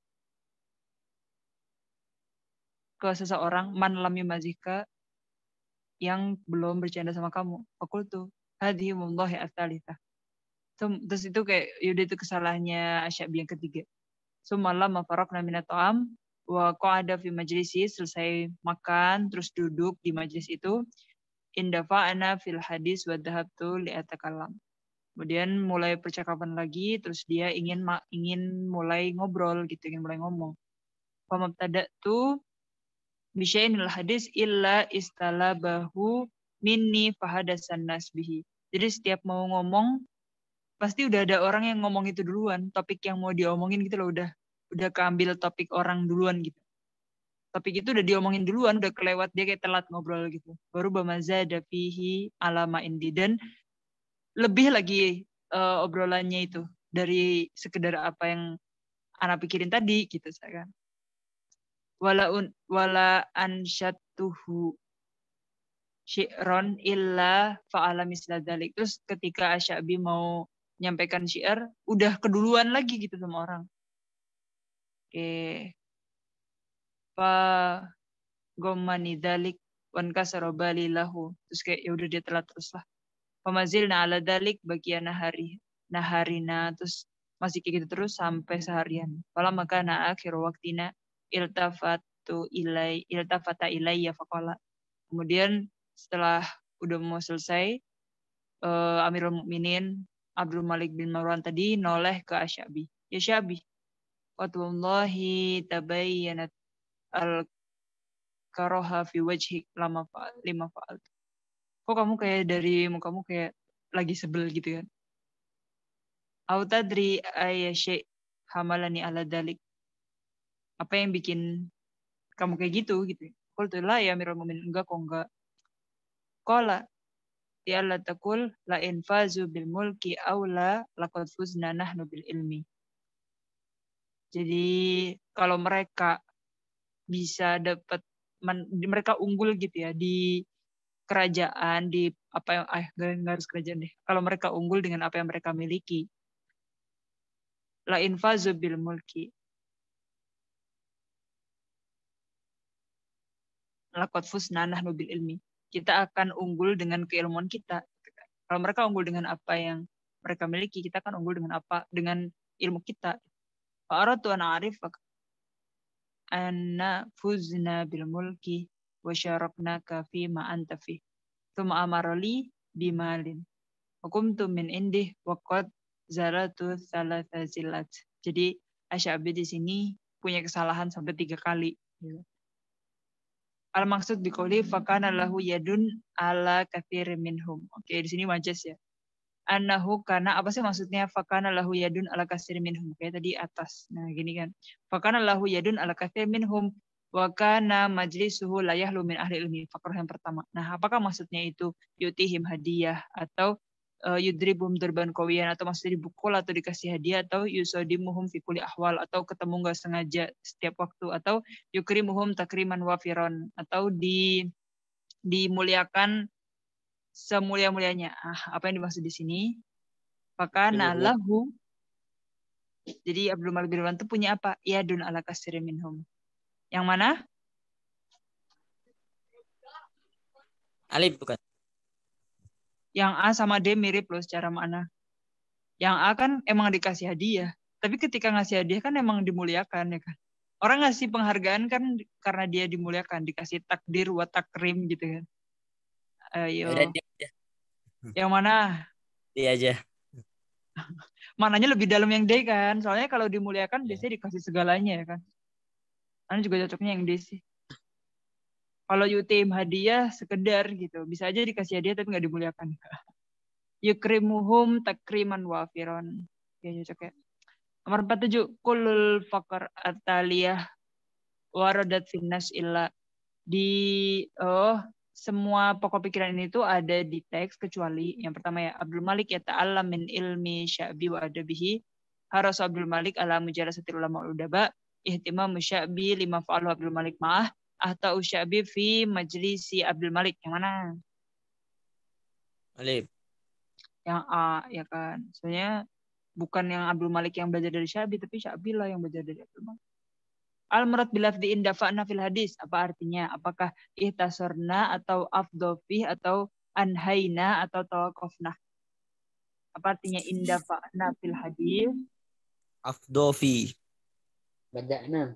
ke seseorang man lam yumazihka yang belum bercanda sama kamu. Fakultu hadhihi wallahi ats-tsalitsah. Terus itu kayak yaudah itu kesalahannya Asyabi yang ketiga. Sumalam mafaraqna minat ta'am wa qa'ada fi majlisi, selesai makan terus duduk di majlis itu, indafa'ana fil hadis wa dhahabtu li atakalam. Kemudian mulai percakapan lagi terus dia ingin ingin mulai ngobrol gitu, ingin mulai ngomong. Fa mabtada'tu bi syai'il hadis illa istalabahu minni fahadasan nasbihi. Jadi setiap mau ngomong pasti udah ada orang yang ngomong itu duluan, topik yang mau diomongin gitu loh, udah udah keambil topik orang duluan gitu. Topik itu udah diomongin duluan, udah kelewat, dia kayak telat ngobrol gitu. Baru bamazada fihi alama indi, dan lebih lagi uh, obrolannya itu dari sekedar apa yang anak pikirin tadi gitu kan. Wala un, wala ansyatuhu syi'ron illa fa'ala misla dzalik. Terus ketika Asyabi mau nyampaikan syiar, udah keduluan lagi gitu sama orang. Oke. Fa gomani dzalik wan kasara bali lahu. Terus kayak ya udah dia telat terus lah. Famazilna ala dzalik bagiana hari naharina, terus masih kayak gitu terus sampai seharian. Fala makana akhir waktina iltafatu ilai iltafata ilayya faqala. Kemudian setelah udah mau selesai, uh, Amirul Mukminin Abdul Malik bin Marwan tadi noleh ke Asyabi. Ya Syabi, wallahi tabayyanat al-karoha fi wajhik lama fa'al, lima fa'al. Kok kamu kayak dari mukamu kayak lagi sebel gitu kan? Au tadri ayya syai' hamalani ala dalik. Apa yang bikin kamu kayak gitu gitu? Qultu la ya Amirul Mukminin, enggak kok enggak. Qala ya Allah taqul la infazu bil mulki aula laqad fuzna nahnu bil ilmi. Jadi kalau mereka bisa dapat mereka unggul gitu ya di kerajaan, di apa yang ah enggak harus kerajaan deh. Kalau mereka unggul dengan apa yang mereka miliki. La infazu bil mulki laqad fuzna nahnu bil ilmi. Kita akan unggul dengan keilmuan kita. Kalau mereka unggul dengan apa yang mereka miliki, kita akan unggul dengan apa dengan ilmu kita. Fa'aratu an a'rif anna fuzna bil mulki wa syaraknaka fi ma anta fi. Tsumma amarali bimalin. Wa qumtu min indih wa qad zaratu thalatha zillat. Jadi Asyabi di sini punya kesalahan sampai tiga kali. Al-maksud biqauli fakana lahu yadun ala katsirin minhum. Oke, di sini majaz ya. Annahu karena apa sih maksudnya fakana lahu yadun ala katsir minhum kayak tadi atas. Nah, gini kan. Fakana lahu yadun ala katsir minhum wa kana majlisuhu la yahlu min ahli ilmi. Fakar yang pertama. Nah, apakah maksudnya itu yutihim hadiah atau uh, yudribum durban kawiyan atau maksudnya dibukul atau dikasih hadiah atau yusadimuhum fi kulli ahwal atau ketemu enggak sengaja setiap waktu atau yukrimuhum takriman wafiron atau di dimuliakan semulia-mulianya. Ah, apa yang dimaksud di sini? Fakana lahu. Jadi Abdul Malik bin Marwan itu punya apa? Yadun ala katsir minhum. Yang mana? Alif bukan? Yang A sama D mirip loh secara makna. Yang A kan emang dikasih hadiah. Tapi ketika ngasih hadiah kan emang dimuliakan ya kan. Orang ngasih penghargaan kan karena dia dimuliakan. Dikasih takdir wa takrim gitu kan. Ayo. Udah, dia aja. Yang mana? Dia aja. Mananya lebih dalam yang D kan. Soalnya kalau dimuliakan biasanya dikasih segalanya ya kan. Karena juga cocoknya yang D sih. Kalau yutim hadiah sekedar gitu. Bisa aja dikasih hadiah tapi nggak dimuliakan. Yukrimuhum takriman wafiron. Ya cocok ya. Nomor empat puluh tujuh. Kulul fakar ataliyah waradat finnas illa. Di oh semua pokok pikiran ini tuh ada di teks kecuali yang pertama ya Abdul Malik ya ta'allam min ilmi sya'bi wa adabihi haras Abdul Malik ala mujalasatil ulama udaba ihtimam sya'bi lima fa'alu Abdul Malik ma'ah atau sya'bi fi majlisi Abdul Malik. Yang mana? Alif. Yang A ya kan. Sebenarnya bukan yang Abdul Malik yang belajar dari Sya'bi tapi Sya'bi lah yang belajar dari Abdul Malik. Al-murad bilafdi indafa'na fil hadis. Apa artinya? Apakah ihtasorna atau afdofih atau anhaina atau tawakofna? Apa artinya indafa'na fil hadis? Afdofi. Bada'na.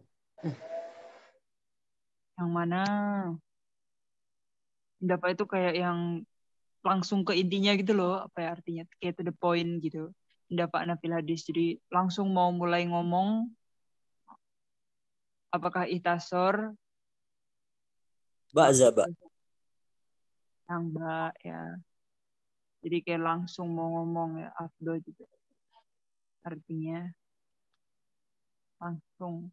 Yang mana? Indafa itu kayak yang langsung ke intinya gitu loh. Apa ya artinya? Kayak to the point gitu. Indafa'na fil hadis. Jadi langsung mau mulai ngomong. Apakah ihtasor? Ba'za ba. Yang ba ya. Jadi kayak langsung mau ngomong ya afdo juga. Artinya langsung.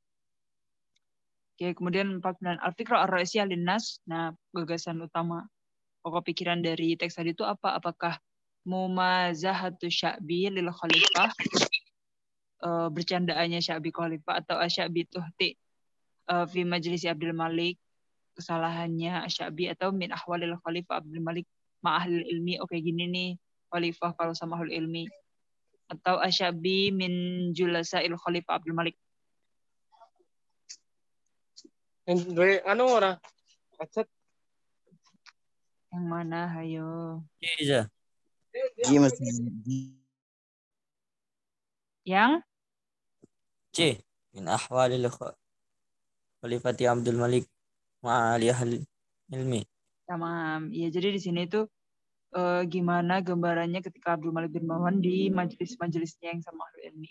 Oke, kemudian empat puluh sembilan al-fiqra ar-ra'isiyah linnas. Nah, gagasan utama pokok pikiran dari teks tadi itu apa? Apakah mumazahatu sya'bi lil khalifah? Uh, bercandaannya Sya'bi khalifah atau Sya'bi tuhti uh, fi majlisi Abdul Malik, kesalahannya Sya'bi atau min ahwalil khalifah Abdul Malik ma'ahlil ilmi. Oke, gini nih khalifah kalau sama ahlul ilmi. Atau Sya'bi min julasail khalifah Abdul Malik. Ano ora? Acet. Yang mana? Hayo. Iya. Yang C. Min ahwalil Khalifati Abdul Malik ma'ali ahli ilmi. Tamam. Ya, jadi di sini tuh eh, gimana gambarannya ketika Abdul Malik bin Marwan di majelis-majelisnya yang sama ahlul ilmi.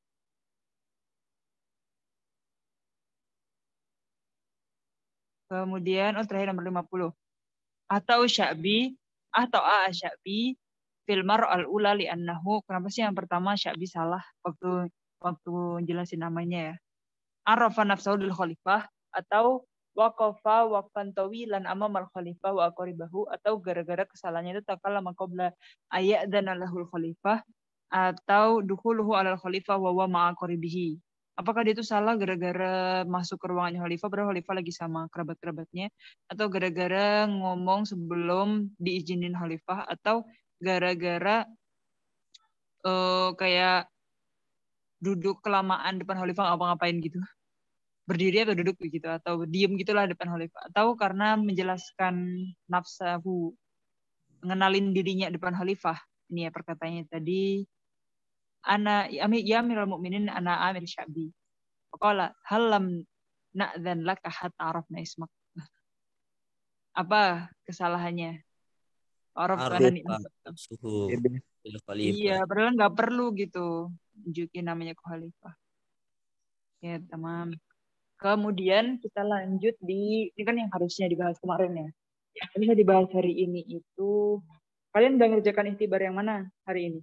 Kemudian oh terakhir nomor lima puluh. Atau Sya'bi atau A Sya'bi filmar al-ula li'annahu. Kenapa sih yang pertama Sya'bi salah waktu waktu jelasin namanya ya. Arafa nafsahu lil khalifah atau waqafa waqfan tawilan amamal khalifah wa aqribahu atau gara-gara kesalahannya itu takallama qabla ayadana lahul khalifah atau dukhuluhu alal khalifah wa wa ma'a qaribihi. Apakah dia itu salah gara-gara masuk ke ruangannya khalifah padahal khalifah lagi sama kerabat-kerabatnya atau gara-gara ngomong sebelum diizinin khalifah atau gara-gara uh, kayak duduk kelamaan depan khalifah ngapa-ngapain gitu. Berdiri atau duduk gitu atau diem gitulah depan khalifah atau karena menjelaskan nafsahu mengenalin dirinya depan khalifah. Ini ya perkataannya tadi ana ya amiral mukminin ana Amir Sya'bi. Qala halam na'dzan laka hatta arafna ismak. Apa kesalahannya? Arafna suhu bil khalifah. Iya, padahal nggak perlu gitu tunjukin namanya ke khalifah. Ya, tamam. Kemudian kita lanjut di ini kan yang harusnya dibahas kemarin ya. Yang bisa dibahas hari ini itu Kalian udah ngerjakan ikhtibar yang mana hari ini?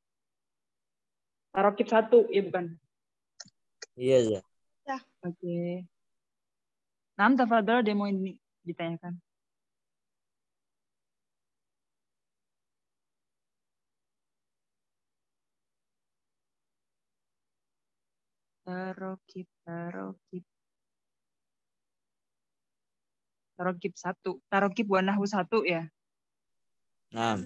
Tarokib satu, ya bukan? Iya, ya. Oke. Okay. Nam tafadhol demo ini ditanyakan. Tarokib, tarokib. Tarokib satu. Tarokib wanahu satu ya? Nah.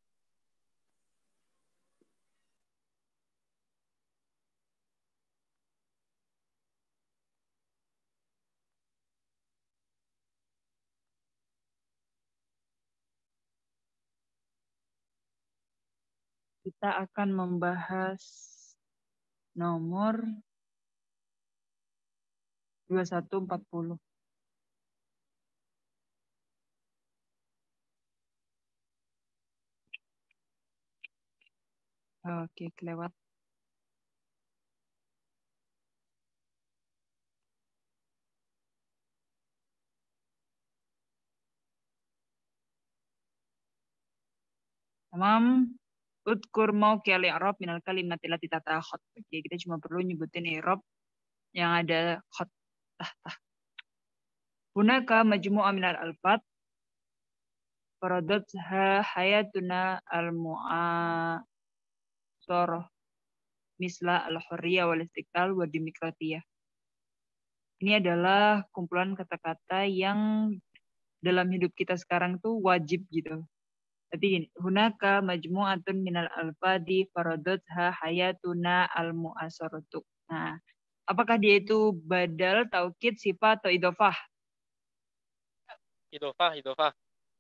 Kita akan membahas nomor dua satu empat nol. Oke, kelewat. Tamam. Udkur mau ke al-i'rab minal kalimati lati tata khot. Oke, kita cuma perlu nyebutin i'rab yang ada khot. Tah, tah. Hunaka majmu'a minal alfat. Faradatha hayatuna al-mu'asarah. Misla al-hurriyah wal-istiqlal wa demokratiyah. Ini adalah kumpulan kata-kata yang dalam hidup kita sekarang tuh wajib gitu. Tapi gini, hunaka majmu'atun minal alfadi faradatha hayatuna al-mu'asaratu. Nah, apakah dia itu badal, taukid, sifat, atau idofah? Idofah, idofah.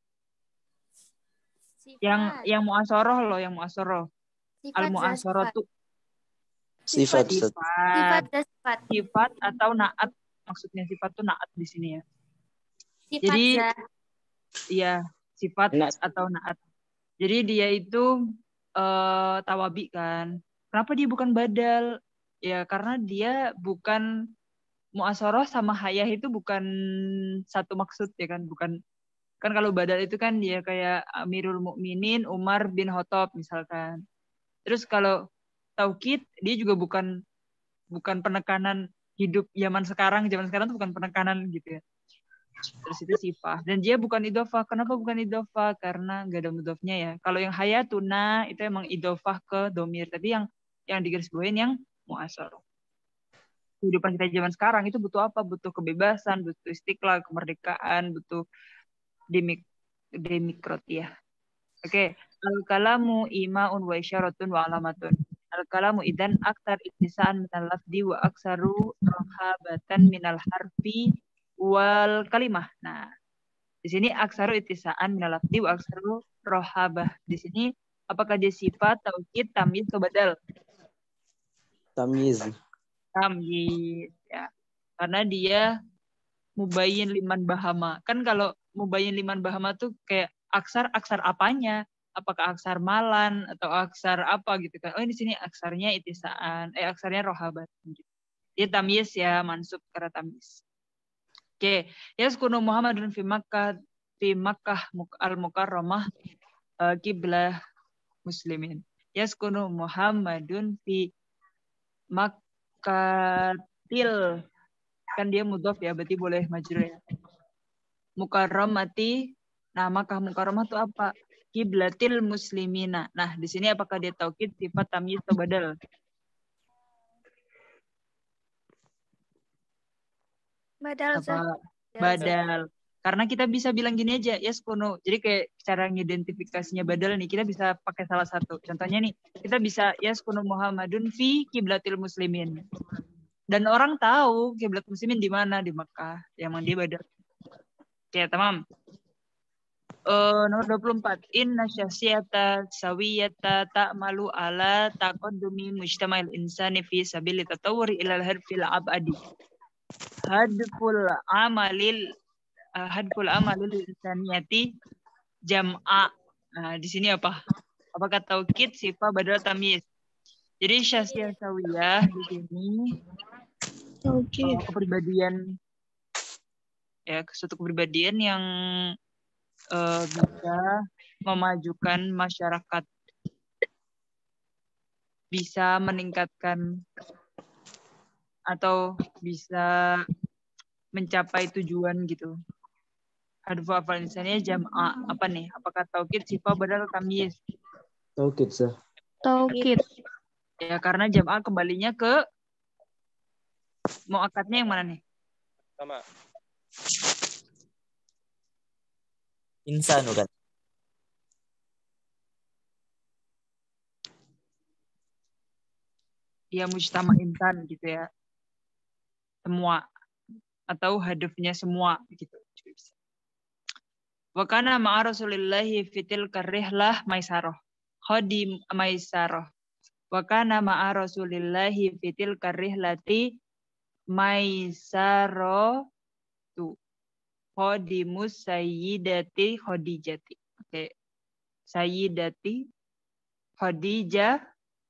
Yang yang mu'asarah loh, yang mu'asarah. Al-mu'asaratu. Sifat. Sifat. Sifat. Sifat. Sifat atau naat. Maksudnya sifat itu naat di sini ya. Sifat. Jadi, iya. Sifat naat. Atau naat. Jadi dia itu uh, tawabi kan. Kenapa dia bukan badal? Ya karena dia bukan mu'asarah sama hayah itu bukan satu maksud ya kan. Bukan kan kalau badal itu kan dia kayak Amirul Mukminin Umar bin Khattab misalkan. Terus kalau taukid dia juga bukan bukan penekanan hidup zaman sekarang. Zaman sekarang itu bukan penekanan gitu ya. Terus itu sifat. Dan dia bukan idofah. Kenapa bukan idofah? Karena nggak ada mudhofnya ya. Kalau yang hayatuna itu emang idofah ke domir. Tapi yang yang digarisbawahin yang mu'asarah. Kehidupan kita zaman sekarang itu butuh apa? Butuh kebebasan, butuh istiqlal, kemerdekaan, butuh demik demokratiyah. Oke. Al-kalamu ima'un wa isyaratun wa alamatun. Al-kalamu idan aktar ittisa'an minal lafdi wa aksaru rohabatan minal harfi wal kalimah. Nah, di sini aksaru ittisa'an minal lafdi wa aksaru rohabah. Di sini apakah dia sifat, taukid, tamyiz, atau badal? Tamyiz. Tamyiz ya. Karena dia mubayyin liman bahama. Kan kalau mubayyin liman bahama tuh kayak aksar aksar apanya? Apakah aksar malan atau aksar apa gitu kan? Oh, di sini aksarnya ittisa'an, eh aksarnya rohabah. Dia tamyiz ya, mansub karena tamyiz. Oke, yaskunu Muhammadun fi Makkah fi Makkah al-Mukarramah uh, kiblah muslimin. Yaskunu Muhammadun fi Makkatil, kan dia mudhof ya, berarti boleh majrur ya. Mukarramati, nah Makkah Mukarramah itu apa? Kiblatil muslimina. Nah, di sini apakah dia taukid, sifat, tamyiz, atau badal? Badal. Apa? Badal. Karena kita bisa bilang gini aja, yes kuno. Jadi kayak cara ngidentifikasinya badal nih, kita bisa pakai salah satu. Contohnya nih, kita bisa yes kuno Muhammadun fi kiblatil muslimin. Dan orang tahu kiblat muslimin di mana, di Mekah. Yang dia badal. Oke, tamam. Uh, nomor dua puluh empat. Inna syasyata sawiyata ta'malu ala taqaddumi mujtama'il insani fi sabili tatawuri ilal harfil abadi. Hadful amalil uh, hadful amalil insaniyati jam'a. Nah, di sini apa? Apakah taukid, sifat, badal, tamyiz? Jadi syasyah sawiyah di sini uh, kepribadian ya suatu kepribadian yang uh, bisa memajukan masyarakat, bisa meningkatkan atau bisa mencapai tujuan gitu. Hadfu afal insaniya jam'a apa nih? Apakah taukid, sifat, badal, tamyiz? Taukid sah. Taukid. Ya karena jam'a kembalinya ke mu'akadnya yang mana nih? Sama. Insan bukan? Ya mujtama insan gitu ya. Semua atau hadafnya semua gitu. Wa kana ma'a Rasulillahi fitil karihlah maisaroh. Khadim maisaroh. Wa kana ma'a Rasulillahi fitil karihlati maisaroh tu. Khadimus sayyidati Khadijati. Oke. Sayyidati Khadijah.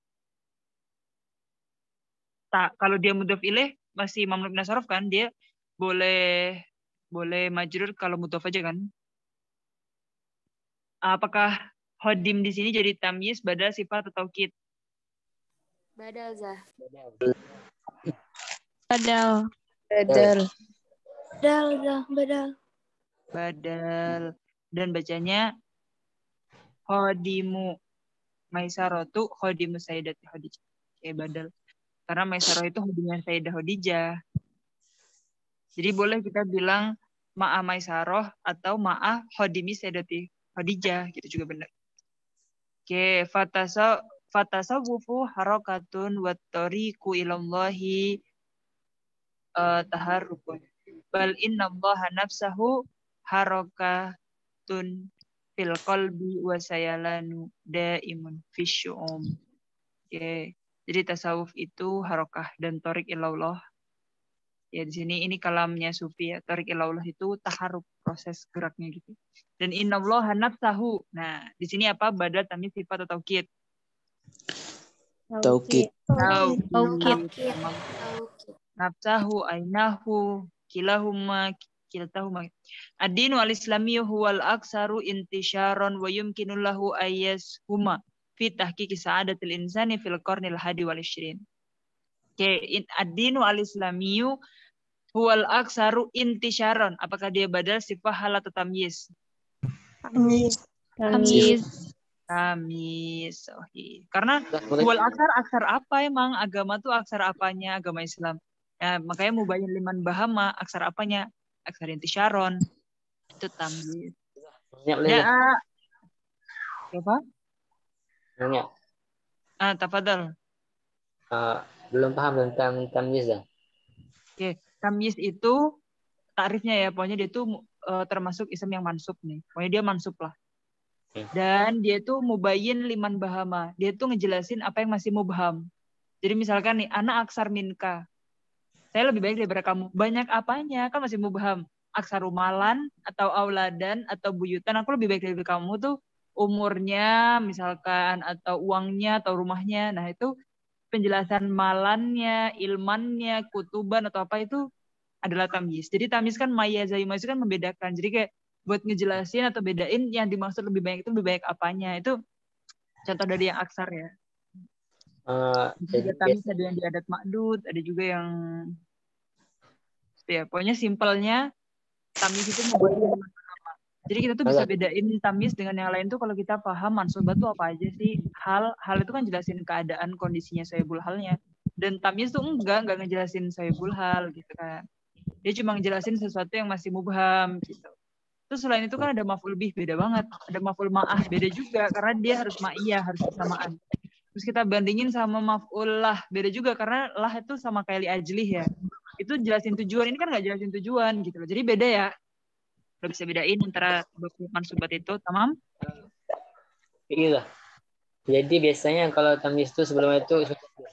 Tak, kalau dia mudhaf ilaih masih mamluk nasaraf kan, dia boleh boleh majrur kalau mudhaf aja kan. Apakah khodim di sini jadi tamyiz, badal, sifat atau taukid? Badal zah. Badal. Badal. Badal zah. Badal. Badal. Dan bacanya khodimu maisarotu khodimu sayyidati Khadijah. Oke, badal. Karena Maisaroh itu hubungan Sayyidah Khadijah. Jadi boleh kita bilang ma'a Maisaroh atau ma'a Khodimi Sayyidati Khadijah. Gitu juga benar. Oke, fatasa fatasawufu harakatun wa tariqu ilallahi uh, taharrukun. Bal inna allaha nafsahu harakatun fil qalbi wa sayalanu daimun fisyu'um. Oke. Jadi tasawuf itu harokah dan torik ilallah. Ya di sini ini kalamnya sufi ya. Torik ilallah itu taharuk, proses geraknya gitu. Dan innallaha nafsahu. Nah, di sini apa? Badal, tamyiz, sifat atau taukid? Taukid. Taukid. Nafsahu ainahu kilahuma kiltahuma. Ad-din wal islamiyyu huwal aksaru intisyaron wa yumkinu lahu ayyas huma fi tahqiqi sa'adatil insani fil qarnil hadi wal ishrin. Oke, ad-din wal islamiyyu huwal aksaru intisyaron. Apakah dia badal, sifah, hal atau tamyiz? Tamyiz. Tamyiz. Tamyiz. Oh, karena huwal aksar, aksar apa emang? Agama tuh aksar apanya? Agama Islam. Ya, makanya mubayyin liman bahama, aksar apanya? Aksar intisyaron. Itu tamyiz. Ya, apa? Nanya. Ah, tafadhal. Uh, belum paham tentang tamyiz ya. Oke, tamyiz itu tarifnya ya, pokoknya dia tuh uh, termasuk isim yang mansub nih. Pokoknya dia mansub lah. Okay. Dan dia tuh mubayyin liman bahama. Dia tuh ngejelasin apa yang masih mubham. Jadi misalkan nih, anak aksar minka. Saya lebih baik daripada kamu. Banyak apanya? Kan masih mubham. Aksarumalan atau auladan atau buyutan. Aku lebih baik daripada kamu tuh umurnya misalkan atau uangnya atau rumahnya. Nah itu penjelasan malannya, ilmannya, kutuban atau apa itu adalah tamyiz. Jadi tamyiz kan mayyaza itu kan membedakan. Jadi kayak buat ngejelasin atau bedain yang dimaksud lebih banyak itu lebih banyak apanya. Itu contoh dari yang aksar ya. Uh, jadi tamyiz ada yang di adat ma'dud, ada juga yang ya pokoknya simpelnya tamyiz itu membayar. Jadi kita tuh bisa bedain tamyiz dengan yang lain tuh kalau kita paham mansubat tuh apa aja sih. Hal hal itu kan jelasin keadaan kondisinya sahibul halnya. Dan tamyiz tuh enggak, enggak ngejelasin sahibul hal gitu kan. Dia cuma ngejelasin sesuatu yang masih mubham gitu. Terus selain itu kan ada maf'ul bih, beda banget. Ada maf'ul ma'ah, beda juga karena dia harus ma'iyah, harus bersamaan. Terus kita bandingin sama maf'ul lah, beda juga karena lah itu sama kayak li ajlih ya. Itu jelasin tujuan, ini kan enggak jelasin tujuan gitu loh. Jadi beda ya. Udah bisa bedain antara mansubat itu, tamam? Iya. Jadi biasanya kalau tamyiz itu sebelumnya itu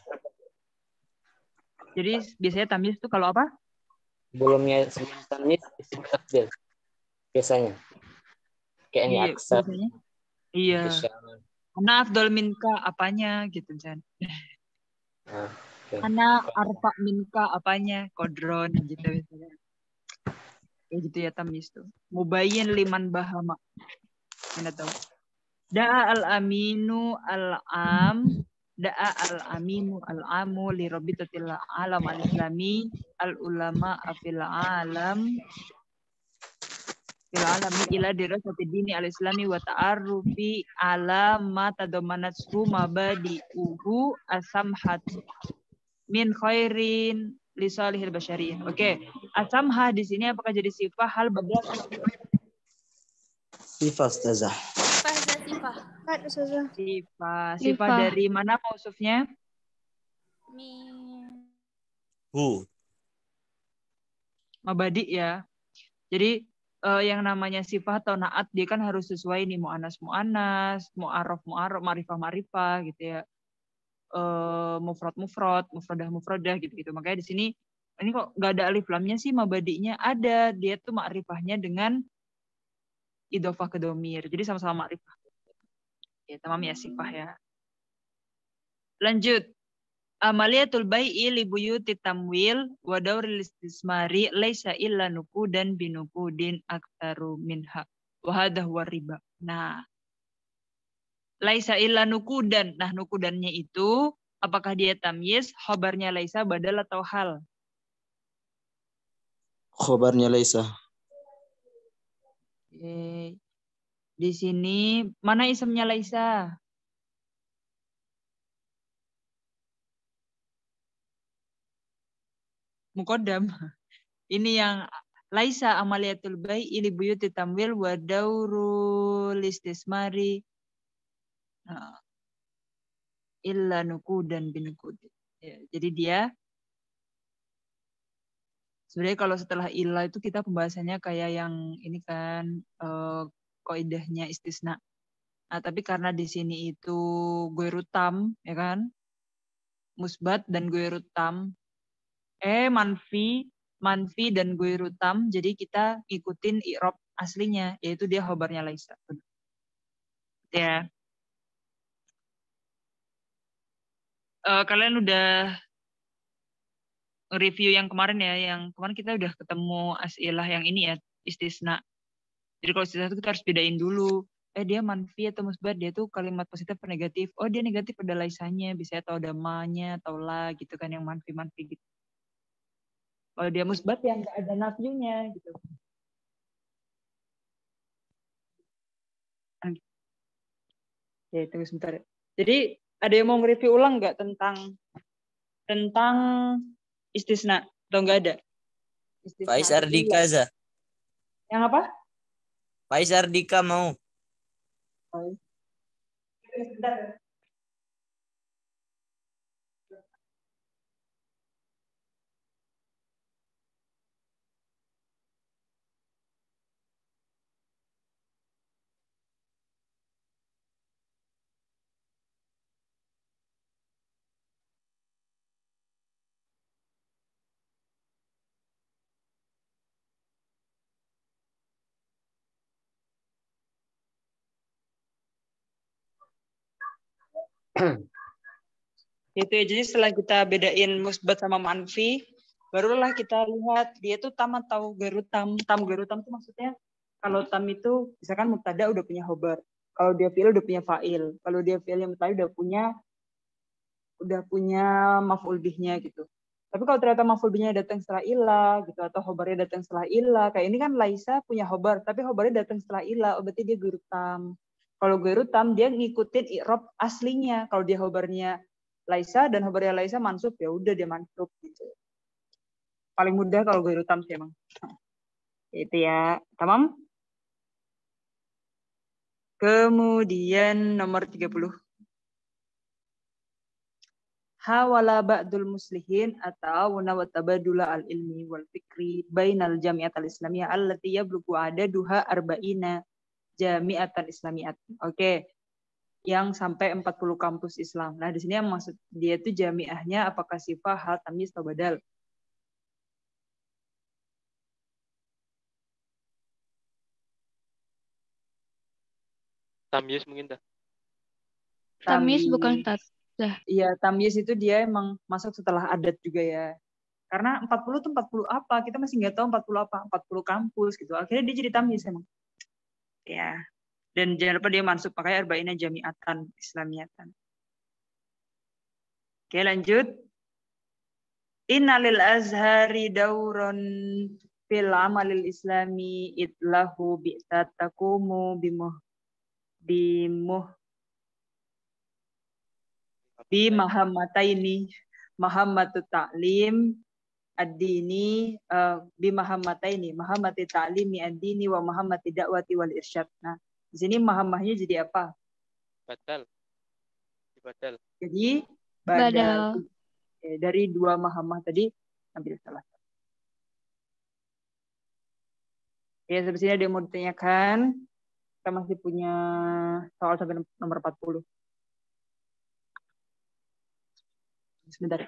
Jadi biasanya tamyiz itu kalau apa? Sebelumnya sebelum tamyiz isim tafdil. Biasanya. Kayak ini Iya, aksar. biasanya. Iya. Ana afdal minka apanya gitu kan. Nah, okay. Ana arfa minka apanya? Kodron gitu biasanya. Kayak gitu ya tamyiz tuh. Mubayyin liman bahama. Mana tahu? Da'a al-aminu al-am. Da'a al-aminu al-amu li rabitatil alam al-islami al-ulama fil alam fil alami ila dirasati dini al-islami wa ta'arrufi ala ma tadamanatsu mabadi'uhu asamhat min khairin li salihil basyariyah. Oke, okay. Asamha di sini apakah jadi sifat hal badal? Sifat Ustazah. Sifah, sifah. Sifat. Sifat Sifah. dari mana mausufnya? Min. Hu. Mabadi ya. Jadi uh, yang namanya sifat atau naat dia kan harus sesuai nih mu'anas mu'anas, mu'arraf mu'arraf, ma'rifah ma'rifah gitu ya. Uh, mufrad mufrad, mufradah mufradah gitu-gitu. Makanya di sini ini kok nggak ada alif lamnya sih mabadinya? Ada. Dia tuh ma'rifahnya dengan idhofah ke domir. Jadi sama-sama ma'rifah. Ya, tamam ya sifah ya. Lanjut. Amaliyatul bai'i li buyuti tamwil wa dauril istismari laisa illa nuqudan binuqudin aktsaru minha wa hadha huwa riba. Nah, laisa illa nuqudan. Nah, nuqudannya itu apakah dia tamyiz, khabarnya laisa, badal atau hal? Khobarnya laisa. Oke. Di sini mana isimnya laisa? Muqaddam. Ini yang laisa amaliyatul bai'i li buyuti tamwil wa daurul istismari nah, illa nuqudan binuqud. Ya, jadi dia sebenarnya kalau setelah illa itu kita pembahasannya kayak yang ini kan uh, kaidahnya istisna. Nah, tapi karena di sini itu goirutam ya kan? Musbat dan goirutam eh manfi manfi dan goirutam, jadi kita ikutin i'rab aslinya, yaitu dia khobarnya laisa. Ya. Uh, kalian udah review yang kemarin ya, yang kemarin kita udah ketemu asilah yang ini ya, istisna. Jadi kalau istisna itu kita harus bedain dulu. Eh dia manfi atau musbat, dia tuh kalimat positif atau negatif. Oh dia negatif ada laisanya, bisa atau ada ma-nya atau la gitu kan yang manfi-manfi gitu. Kalau dia musbat yang nggak ada nafjunya gitu. Ya, tunggu sebentar. Jadi ada yang mau nge-review ulang nggak tentang tentang istisna? Atau nggak ada? Istisna Faiz Ardika, Zah. Yang apa? Faiz Ardika mau. Oh. Sebentar. Gitu ya. Jadi setelah kita bedain musbat sama manfi, barulah kita lihat dia tuh tam atau garutam. Tam garutam itu maksudnya kalau tam itu misalkan mubtada udah punya khobar, kalau dia fi'il udah punya fa'il, kalau dia fi'il yang mubtada udah punya udah punya maf'ul bihnya gitu. Tapi kalau ternyata maf'ul bihnya datang setelah illa gitu atau khobarnya datang setelah illa, kayak ini kan laisa punya khobar tapi khobarnya datang setelah illa, oh berarti dia garutam. Kalau garutam dia ngikutin i'rab aslinya. Kalau dia khobarnya laisa dan khobarnya laisa mansub, ya udah dia mansub gitu. Paling mudah kalau garutam sih emang. Itu ya, tamam? Kemudian nomor tiga puluh. Hawala ba'dul muslihin ata'awuna wa tabadula al-ilmi wal fikri bainal jami'at al-islamiyah allati yablughu adaduha arba'ina jami'atan islamiyat. Oke. Okay. Yang sampai empat puluh kampus Islam. Nah, di sini yang maksud dia itu jami'ahnya apakah sifah, hal, tamyiz, atau badal? Tamyiz mungkin dah. Tamyiz bukan tat. Iya, tamyiz itu dia emang masuk setelah adat juga ya. Karena empat puluh tuh empat puluh apa? Kita masih nggak tahu empat puluh apa, empat puluh kampus gitu. Akhirnya dia jadi tamyiz emang. Ya. Dan jangan lupa dia masuk pakai arba'ina jami'atan islamiyatan. Oke, lanjut. Innalil azhari dauron fil amalil islami itlahu bi'tatakumu bimuh bimuh bi mahammataini mahammatu ta'lim ad-dini uh, bi mahammataini mahammati ta'limi ad-dini wa mahammati da'wati wal irsyad. Nah, di sini mahammahnya jadi apa? Badal. Badal. Jadi Badal. badal. Oke, dari dua mahammah tadi ambil salah. Ya, sampai sini ada yang mau ditanyakan. Kita masih punya soal sampai nomor empat puluh. Sebentar.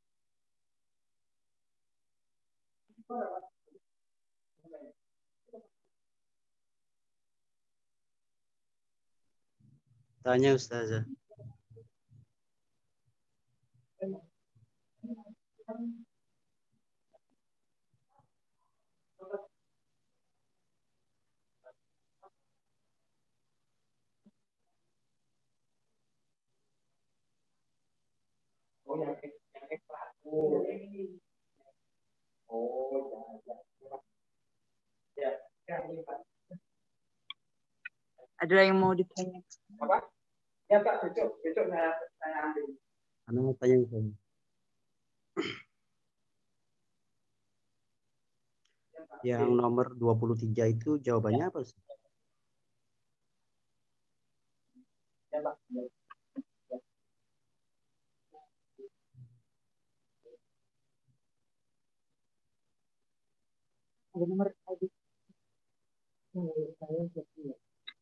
Tanya Ustazah. Oh, yang yang ekstra. Oh, oh ya, ya. Ya, Ada yang mau ditanya? apa? Ya Pak, besok besok saya saya ambil. Anda mau tanya Ustazah. Yang nomor dua puluh tiga itu jawabannya apa sih? Ya Pak. Ada nomor tadi. Saya siap.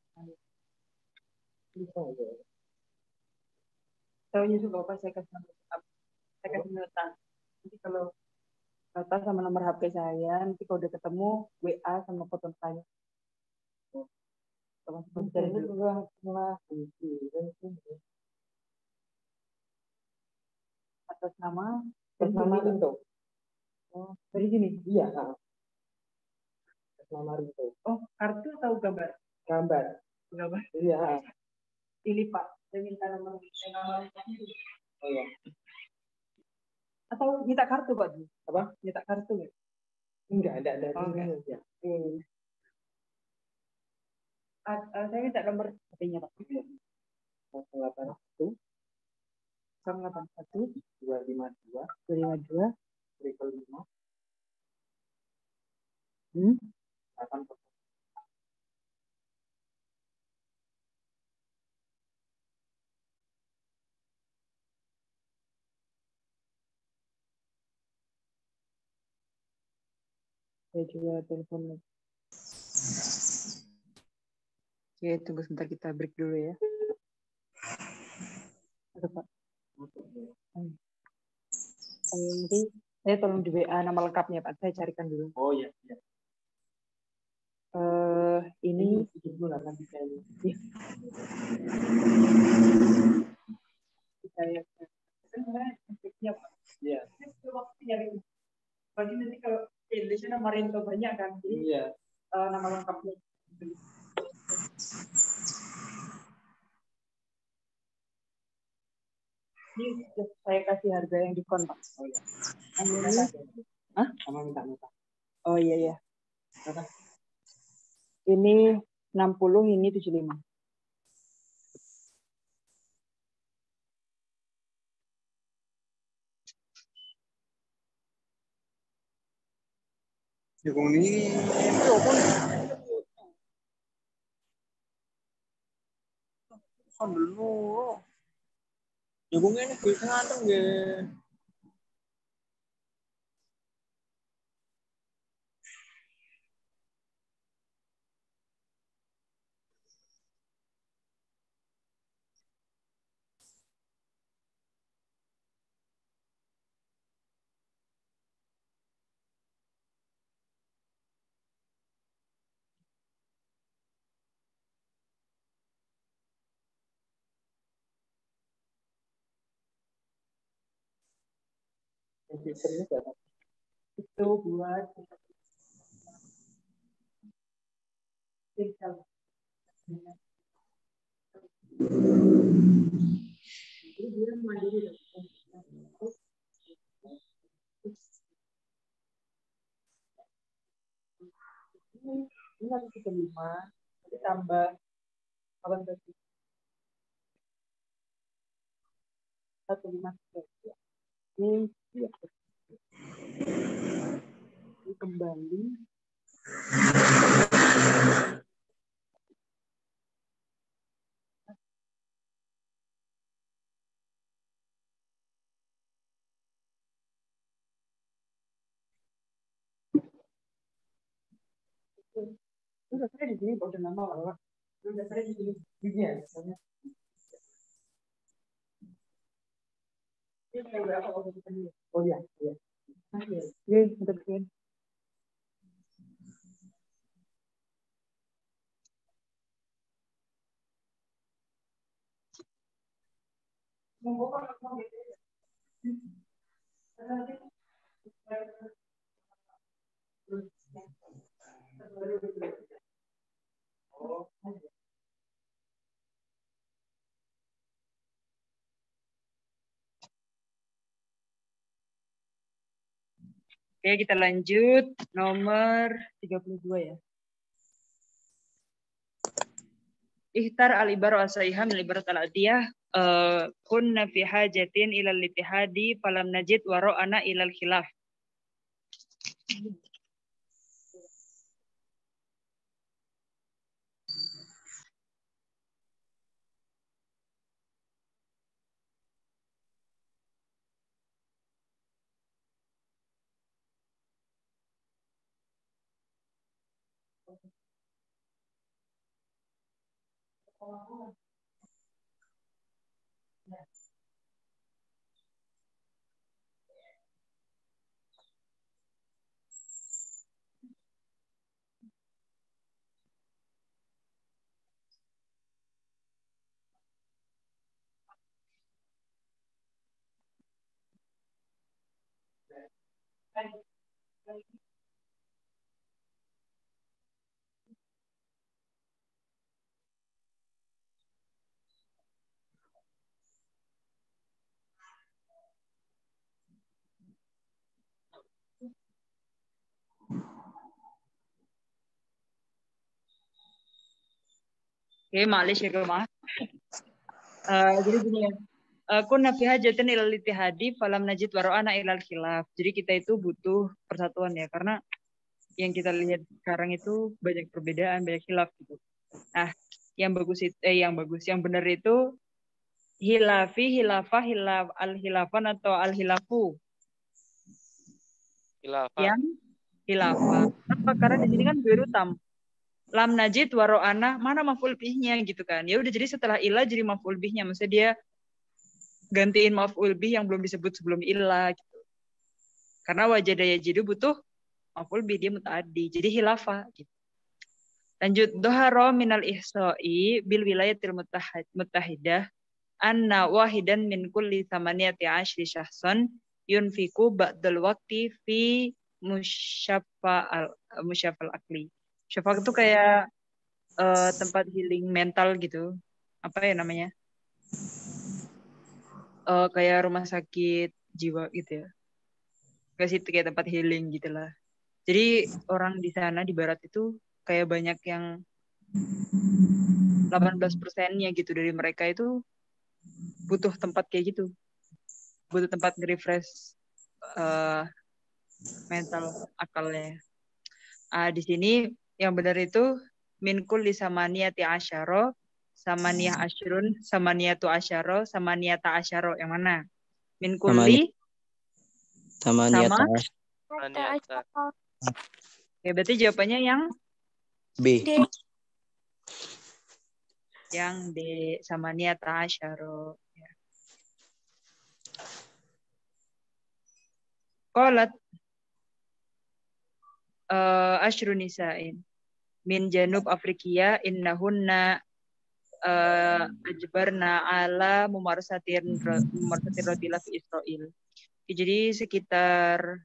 Tahu nyusul Bapak, saya kasih nomor saya kasih nota. Nanti kalau nota sama nomor H P saya, nanti kalau udah ketemu W A sama foto saya. Sama seperti dari dulu. Atas nama Atas nama Rinto. Oh, dari sini. Iya, atas nama Rinto. Oh, kartu atau gambar? Gambar. Gambar. Iya. Ini Pak, saya minta nomor saya nomor. Oh ya. Atau minta kartu Pak? Apa? Minta kartu nggak? Enggak ada dari Oh, enggak. ini ya. Hmm. Uh, uh, saya minta nomor H P-nya Pak. nol delapan satu nol delapan satu dua lima dua dua lima dua triple lima hmm? delapan. Saya juga telepon lagi. Oke, tunggu sebentar, kita break dulu ya. Ada Pak. Hmm. Nanti saya tolong di W A nama lengkapnya Pak, saya carikan dulu. Oh ya. Ya. Uh, ini tujuh puluh delapan bisa ini. ya. Saya siap. Iya. Bagi nanti kalau Indonesia nama Rinto banyak kan, jadi Iya. uh, nama lengkapnya. Ini saya kasih harga yang diskon Pak. Oh ya. Ini, hah? Sama minta minta. Oh iya ya. Ini enam puluh, ini tujuh puluh lima. Yung ini dulu. Yung ini kita ngatong ge. Itu buat tinggal Jadi dia mandiri. Ini harus kelima, ditambah apa tadi? Satu lima tiga. Ini kembali. Udah saya di sini udah nama apa? Udah saya di sini gini ya. Oh iya, iya. Iya, untuk ini. Oke, kita lanjut nomor tiga puluh dua ya. Ihtar al-ibaru as-sahihah min al-ibarat al-adiyah uh, kunna fi hajatin ila al-ittihadi falam najid wa ra'ana ila al-khilaf. Oke, malis ya kemah. Uh, jadi gini ya. Kunna fi hajatin ila al-ittihadi falam najid wa ra'ana ila al-khilaf. Jadi kita itu butuh persatuan ya, karena yang kita lihat sekarang itu banyak perbedaan, banyak khilaf gitu. Nah, yang bagus itu eh yang bagus, yang benar itu hilafi, hilafah, hilaf, al-hilafan atau al-hilafu. Khilafah. Yang hilafah. Kenapa? Karena di sini kan biru tam. Lam najid wa ra'ana, mana maf'ul bihnya gitu kan. Ya udah, jadi setelah ila jadi maf'ul bihnya, maksudnya dia gantiin maf'ul bih yang belum disebut sebelum ila gitu. Karena wajada yajidu butuh maf'ul bih, dia mutaaddi. Jadi hilafah gitu. Lanjut, doharo minal ihsa'i bil wilayatil mutahidah anna wahidan min kulli thamaniyati ashri syahsan yunfiku ba'dal waqti fi musyafa'al musyafa'al akli. Syafa' itu kayak uh, tempat healing mental gitu. Apa ya namanya? Uh, kayak rumah sakit jiwa gitu ya. Kayak situ, kayak tempat healing gitulah. Jadi orang di sana di barat itu kayak banyak yang delapan belas persennya gitu dari mereka itu butuh tempat kayak gitu. Butuh tempat nge-refresh uh, mental akalnya. Uh, di sini yang benar itu min kulli samaniyati asyara, samaniyah asyrun, samaniyatu asyara, samaniyata asyara. Yang mana? Min kulli Samaniyata sama Samaniyata. Ya, berarti jawabannya yang B. D. Yang D, samaniyata asyara. Ya. Qalat uh, asyru nisa'in min janub Afrikia innahunna uh, ajbarna ala mumarsatin mumarsatin rotila fi Israel. Jadi sekitar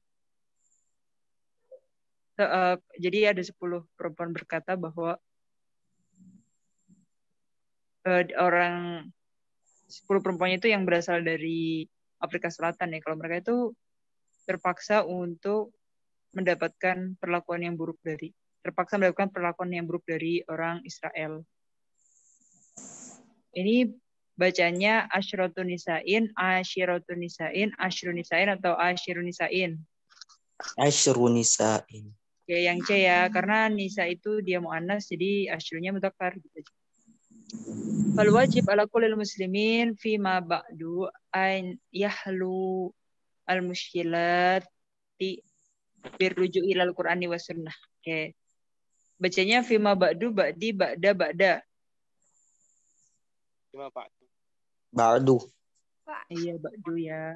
uh, jadi ada sepuluh perempuan berkata bahwa uh, orang sepuluh perempuannya itu yang berasal dari Afrika Selatan ya. Kalau mereka itu terpaksa untuk mendapatkan perlakuan yang buruk dari terpaksa mendapatkan perlakuan yang buruk dari orang Israel. Ini bacanya Asyrotun Nisa'in, Asyrotun Nisa'in, Asyrun Nisa'in atau Asyrun Nisa'in. Asyrun Nisa'in. Ya, yang C ya, karena Nisa itu dia mu'annas, jadi Asyrunnya mudzakkar gitu. Fal wajib ala kullil muslimin fi ma ba'du an yahlu al mushkilat di birruju ilal Qur'ani was sunnah. Oke. Bacanya fi ma ba'du ba'di ba'da ba'da. Lima ba'du. Ba'du. Iya, ba'du ya.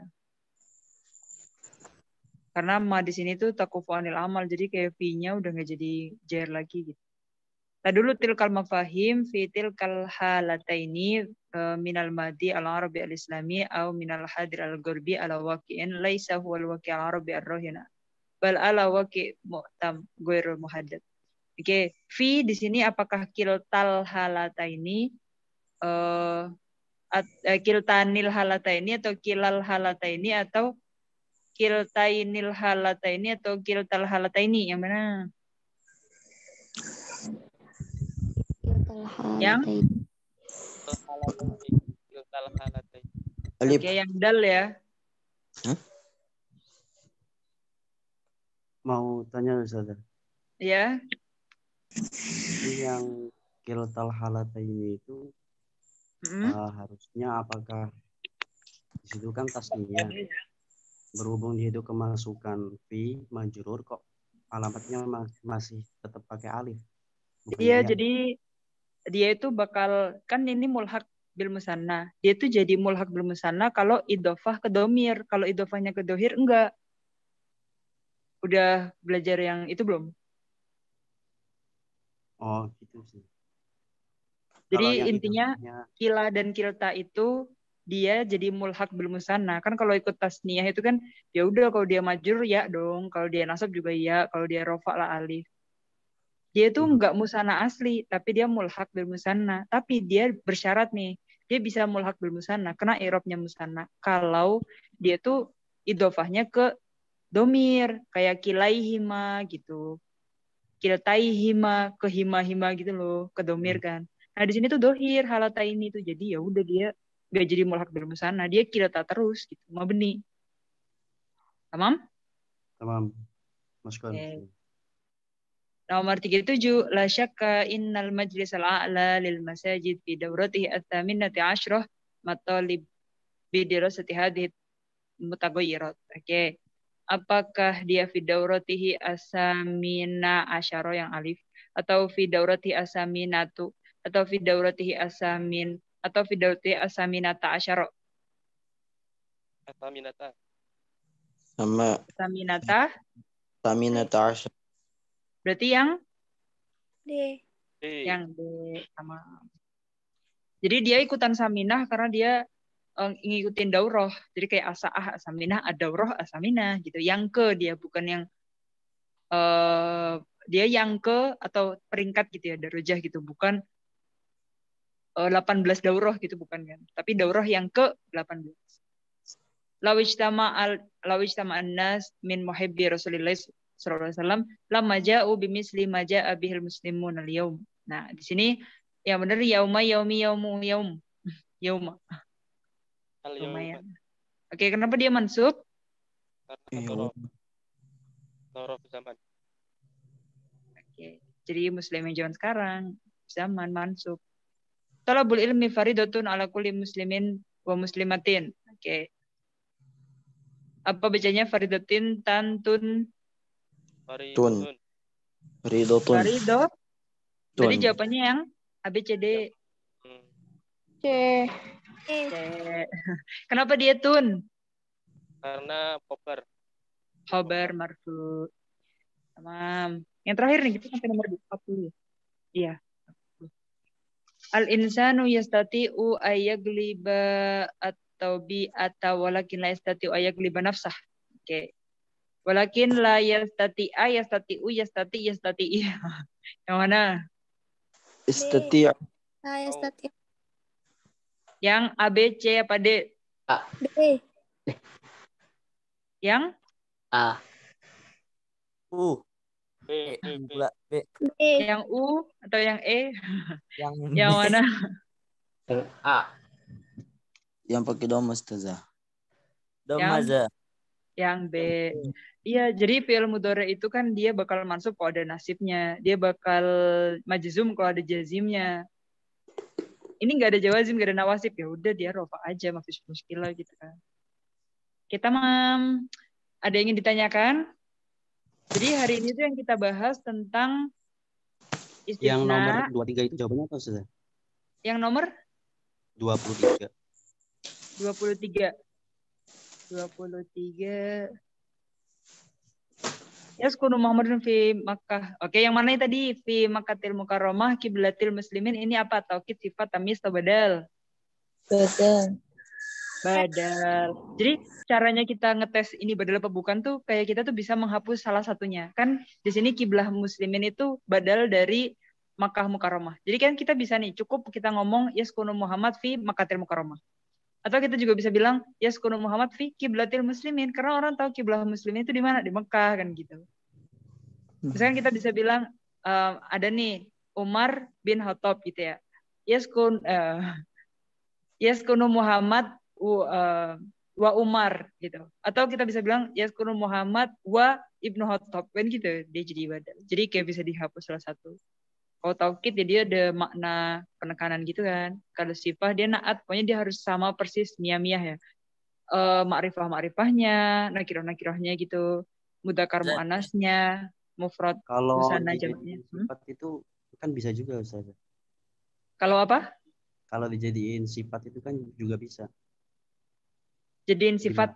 Karena ma di sini tuh takufu anil amal, jadi kayak fi-nya udah nggak jadi jar lagi gitu. Nah dulu tilkal mafahim fi tilkal halataini uh, minal madi al arabi al islami atau minal hadir al gurbi ala waqi'in laisa huwal waqi' al arabi ar rohina bal ala waqi' mu'tam ghairul muhaddad. Oke, okay. Fi di sini apakah kiltal halataini uh, at, uh, kiltanil halataini atau kilal halataini atau kiltainil halataini atau kiltal halataini, yang mana? Yang Alif. Oke, yang dal ya. Hah? Mau tanya Ustaz. Ya. Ini yang kiltal halataini itu Hmm. uh, harusnya apakah di situ kan tasniah, berhubung dia itu kemasukan fi majrur kok alamatnya masih tetap pakai alif. Iya, jadi dia itu bakal, kan ini mulhaq bil musanna. Dia itu jadi mulhaq bil musanna kalau idhofah ke domir. Kalau idhofahnya ke dohir enggak. Udah belajar yang itu belum? Oh, gitu sih. Jadi intinya idhofahnya... kila dan kilta itu dia jadi mulhaq bil musanna. Kan kalau ikut tasniyah itu kan ya udah, kalau dia majrur ya dong, kalau dia nasab juga ya, kalau dia rofa lah alif. Dia itu enggak musanna asli, tapi dia mulhaq bil musanna. Tapi dia bersyarat nih, dia bisa mulhaq bil musanna, kena i'rabnya musanna kalau dia tuh idhofahnya ke domir, kayak kilaihima gitu. Kiltaihima ke hima-hima gitu loh, ke domir kan. Nah, di sini tuh dohir halataini tuh. Jadi ya udah dia enggak jadi mulhaq bil musanna, dia kilta terus gitu, mabni. Tamam? Tamam. Masukkan. Okay. Nomor tiga puluh tujuh, la syakka innal majlis al-a'la lil masajid fi dawratihi at-thaminati asyrah matalib bi dirasati hadhihi mutaghayyirat. Oke. Okay. Apakah dia fi dawratihi asamina asyara yang alif, atau fi dawratihi asaminatu, atau fi dawratihi asamin, atau fi dawratihi asaminata asyara? Asaminata. Sama Asaminata. Asaminata asyara. Berarti yang D. D. Yang D sama. Jadi dia ikutan saminah karena dia uh, ngikutin daurah. Jadi kayak asaah asaminah, adaurah asaminah gitu. Yang ke dia bukan yang uh, dia yang ke atau peringkat gitu ya, darajah gitu, bukan uh, delapan belas daurah gitu, bukan kan. Tapi daurah yang ke delapan belas. Lawijtama al lawijtama an-nas min muhibbi Rasulillah sallallahu alaihi wasallam lamma ja'u bimisli ma ja'a bihil muslimun al-yaum. Nah, di sini yang benar yauma yaumi yaumu yaum. Yauma. Lumayan. Oke, kenapa dia mansub? Karena Torof zaman. Oke, jadi muslim yang zaman sekarang zaman mansub. Talabul ilmi faridatun ala kulli muslimin wa muslimatin. Oke. Apa bacanya faridatin tantun? Faridotun. Faridotun. Faridot. Jadi jawabannya yang A B C D. C. C. Kenapa dia tun? Karena popper. Khobar marfu. Tamam. Yang terakhir nih, kita sampai nomor empat puluh. Iya. Al insanu yastati'u ayagliba atau bi atau walakin la yastati'u ayagliba nafsah. Oke. Okay. Walakin la yastati'a yastati'u yastati yastati'i. Yang mana? Istati'. Nah, yastati'. Yang A, B, C apa D? A. B. Yang A. U. B, Eh, B, U B. pula. B. B. yang U atau yang E? Yang Yang B. mana? Yang A. Yang pakai doma Ustazah. Doma Yang za. Yang B. Iya, jadi fi'il mudhari itu kan dia bakal masuk kalau ada nasibnya. Dia bakal majzum kalau ada jazimnya. Ini nggak ada jawazim, nggak ada nawasib. Ya udah dia rofa aja, mafis muskilah gitu kan. Kita mam, ada yang ingin ditanyakan? Jadi hari ini tuh yang kita bahas tentang Yang nomor istisna. dua puluh tiga itu jawabannya apa, Ustazah? Yang nomor dua puluh tiga. dua puluh tiga. dua puluh tiga. Yaskunu Muhammadun fi Makkah. Oke, yang mana tadi? Fi Makkatil Mukarramah kiblatil muslimin. Ini apa? Taukid, sifat, tamyiz, atau badal? Badal. Badal. Jadi caranya kita ngetes ini badal apa bukan tuh kayak kita tuh bisa menghapus salah satunya. Kan di sini kiblah muslimin itu badal dari Makkah Mukarramah. Jadi kan kita bisa nih cukup kita ngomong yaskunu Muhammad fi Makkatil Mukarramah. Atau kita juga bisa bilang yaskunu Muhammad fi kiblatil muslimin karena orang tahu kiblah muslimin itu di mana? Di Mekah kan gitu. Misalkan kita bisa bilang um, ada nih Umar bin Khattab gitu ya. Yaskun uh, yaskunu Muhammad uh, wa Umar gitu. Atau kita bisa bilang yaskunu Muhammad wa Ibnu Khattab kan gitu. Dia jadi badal. Jadi kayak bisa dihapus salah satu. Kalau taukid ya dia ada makna penekanan gitu kan. Kalau sifah dia naat, pokoknya dia harus sama persis miyah-miyah ya. Uh, makrifah-makrifahnya, nakirah-nakirahnya gitu. Mudzakkar muannasnya, mufrad Kalau musanna dijadiin jamaknya. Hmm? sifat itu kan bisa juga, Ustazah. Kalau apa? Kalau dijadiin sifat itu kan juga bisa. Jadiin sifat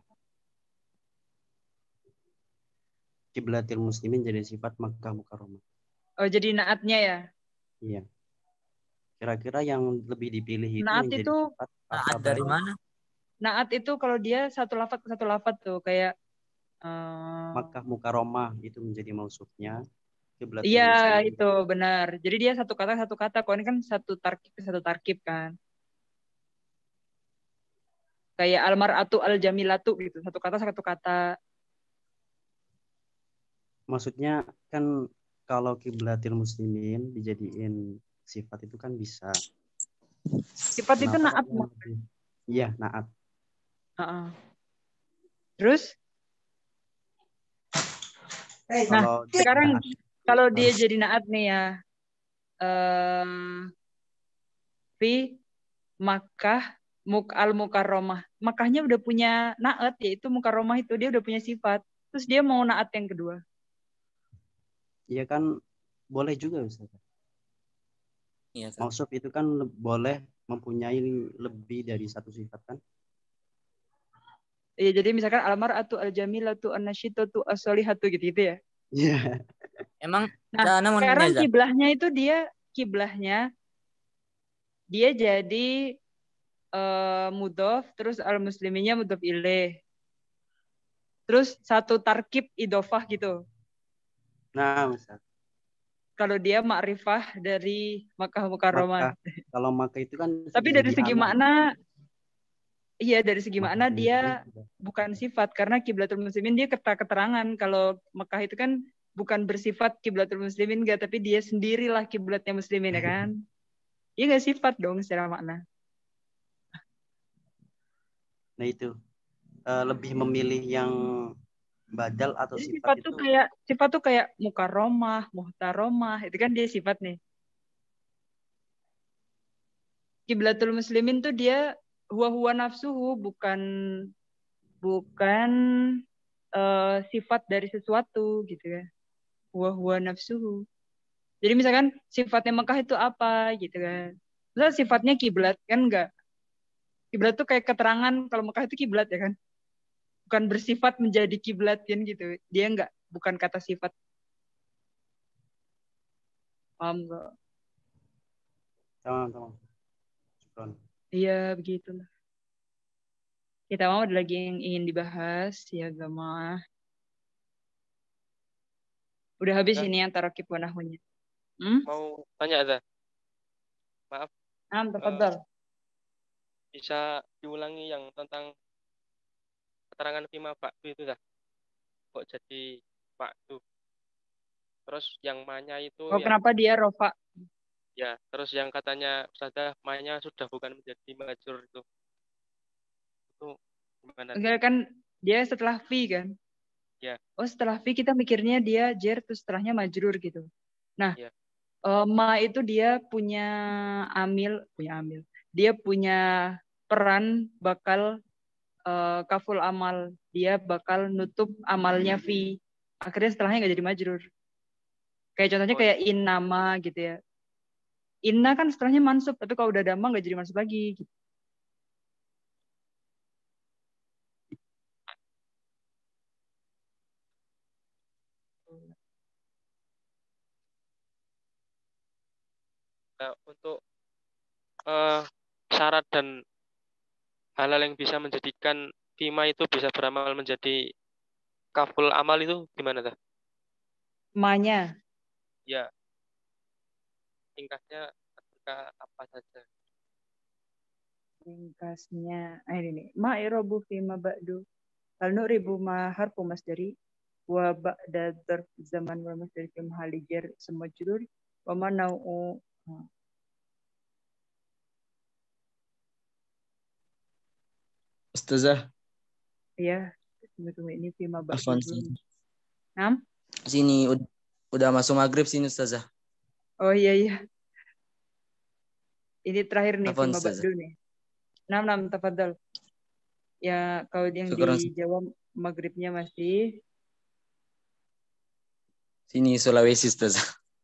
Kiblatil muslimin jadi sifat Makkah Mukarramah. oh jadi naatnya ya. Iya. Kira-kira yang lebih dipilih itu Naat yang jadi itu sifat Naat apa dari baru? mana? naat itu kalau dia satu lafaz ke satu lafaz tuh kayak uh, Makkah Mukarramah itu menjadi mausufnya. Kiblatil iya muslimin. itu benar. Jadi dia satu kata satu kata. Kalau ini kan satu tarkib satu tarkib kan. Kayak almar'atu al-jamilatu gitu. Satu kata satu kata. Maksudnya kan kalau kiblatil muslimin dijadiin sifat itu kan bisa. Sifat itu Kenapa naat. kok yang lebih- Iya, naat. Uh-uh. Terus? Nah, Kalau sekarang naat, kalau dia jadi naat nih ya. Um, fi Makkah muk al Mukarramah. Makkahnya udah punya naat yaitu Mukarramah itu dia udah punya sifat. Terus dia mau naat yang kedua. iya kan boleh juga, Ustaz. Iya, Ustaz. Mausuf itu kan le- boleh mempunyai lebih dari satu sifat kan? Iya, jadi misalkan almar'atu al-jamilatu an-nasyitatu as-solihatu gitu-gitu ya. Iya. Emang Nah, cara mau sekarang nanya, Zah? kiblahnya itu dia kiblahnya dia jadi uh, mudhof terus al-musliminnya mudhof ilaih. Terus satu tarkib idofah gitu. Nah, Ustaz. Kalau dia makrifah dari Makkah Mukarramah. Maka kalau maka itu kan Tapi sudah dari jadi segi alam. makna iya dari segi Maka makna itu dia sudah. bukan sifat karena kiblatul muslimin dia kata keterangan kalau Mekah itu kan bukan bersifat kiblatul muslimin enggak tapi dia sendirilah kiblatnya muslimin ya kan. Dia enggak sifat dong secara makna. Nah itu eh, lebih memilih yang badal atau Jadi sifat sifat itu tuh kayak sifat tuh kayak mukaromah, muhtaromah, itu kan dia sifat nih. Kiblatul muslimin tuh dia huwa huwa nafsuhu bukan bukan uh, sifat dari sesuatu gitu ya. Huwa huwa nafsuhu. Jadi misalkan sifatnya Mekah itu apa gitu kan. Misal sifatnya kiblat kan enggak. Kiblat tuh kayak keterangan kalau Mekah itu kiblat ya kan. Bukan bersifat menjadi kiblat kan gitu. Dia enggak, bukan kata sifat. Paham enggak? Tamam, tamam. Iya, begitulah. Kita mau ada lagi yang ingin dibahas ya Gama. Udah habis Ya. ini yang tarakib wa nahwunya. Hmm? Mau tanya ada? Maaf. Am, tafadhal. bisa diulangi yang tentang keterangan fi ma ba'du itu dah. Kok jadi ba'du. Terus yang ma-nya itu Oh, yang kenapa dia rofa? ya, terus yang katanya Ustazah ma-nya sudah bukan menjadi majrur itu. Itu gimana? Enggak kan dia setelah fi kan? Ya, Oh, setelah fi kita mikirnya dia jer terus setelahnya majrur gitu. Nah, ya. eh, ma itu dia punya amil, punya amil. Dia punya peran bakal eh, kaful amal. Dia bakal nutup amalnya fi. Akhirnya setelahnya nggak jadi majrur. Kayak contohnya Oh, kayak in nama gitu ya. Inna kan setelahnya mansub, tapi kalau udah ada ma nggak jadi mansub lagi. Gitu. nah, untuk eh, syarat dan hal-hal yang bisa menjadikan fima itu bisa beramal menjadi kaful amal itu gimana dah? Ma-nya. Ya, tingkatnya ketika apa saja. Ringkasnya, ah ini nih. Ma irobu fi ma ba'du. Hal nu'ribu ma harfu masdari wa ba'da dzarf zaman wa masdari fi mahalli jar semua jurur wa ma nau'u. Ustazah, Ya, tunggu-tunggu ini fi ma ba'du Afwan. dulu. Nam? Sini ud- udah masuk maghrib sini Ustazah. Oh iya iya. Ini terakhir nih fi Afwan ma Ustazah. ba'du nih. Nam nam tafadhal. Ya, kalau yang Syukuran. dijawab maghribnya masih Sini Sulawesi Ustazah.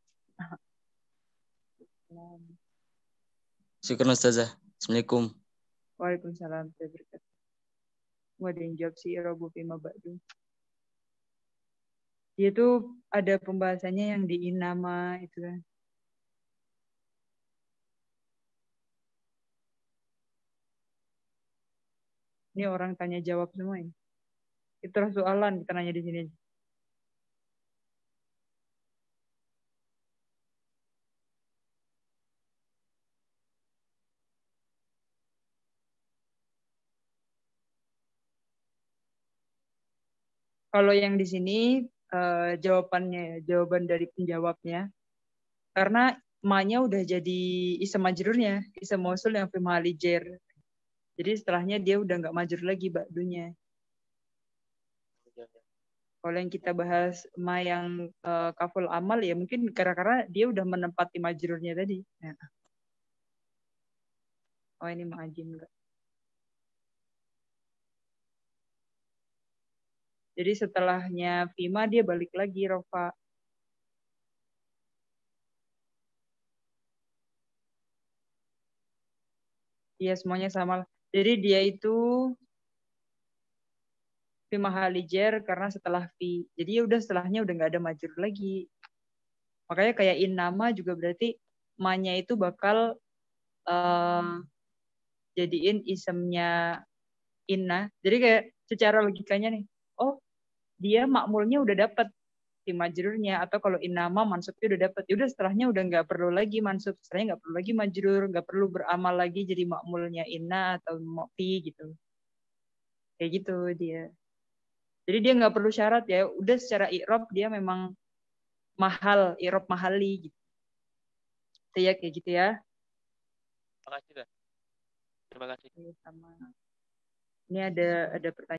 Syukuran Ustazah. Assalamualaikum. Waalaikumsalam. Ada yang jawab si irobu fi ma ba'du. Dia tuh ada pembahasannya yang di inama itu kan. Ini orang tanya jawab semua ini. Itulah soalan kita nanya di sini. Kalau yang di sini uh, jawabannya, jawaban dari penjawabnya, karena ma-nya udah jadi isem majrurnya, isem mausul yang fi mahalli jar. Jadi setelahnya dia udah nggak majrur lagi ba'dunya. Kalau yang kita bahas ma yang uh, kaful amal ya mungkin karena dia udah menempati majrurnya tadi. Nah. Oh ini ma'ajim enggak. Jadi setelahnya fima dia balik lagi rofa. Iya semuanya sama. Jadi dia itu fi mahalli jar karena setelah fi. Jadi ya udah setelahnya udah nggak ada majrur lagi. Makanya kayak in nama juga berarti ma-nya itu bakal uh, jadiin isemnya inna. Jadi kayak secara logikanya nih, oh dia makmulnya udah dapat di majrurnya, atau kalau innama mansubnya udah dapat, ya udah setelahnya udah nggak perlu lagi mansub, setelahnya nggak perlu lagi majrur, nggak perlu beramal lagi jadi makmulnya inna atau fi gitu, kayak gitu dia. Jadi dia nggak perlu syarat ya, udah secara i'rab dia memang mahal, i'rab mahali gitu. Ya kayak gitu ya. Terima kasih dah. Terima kasih. Sama. Ini ada ada pertanyaan.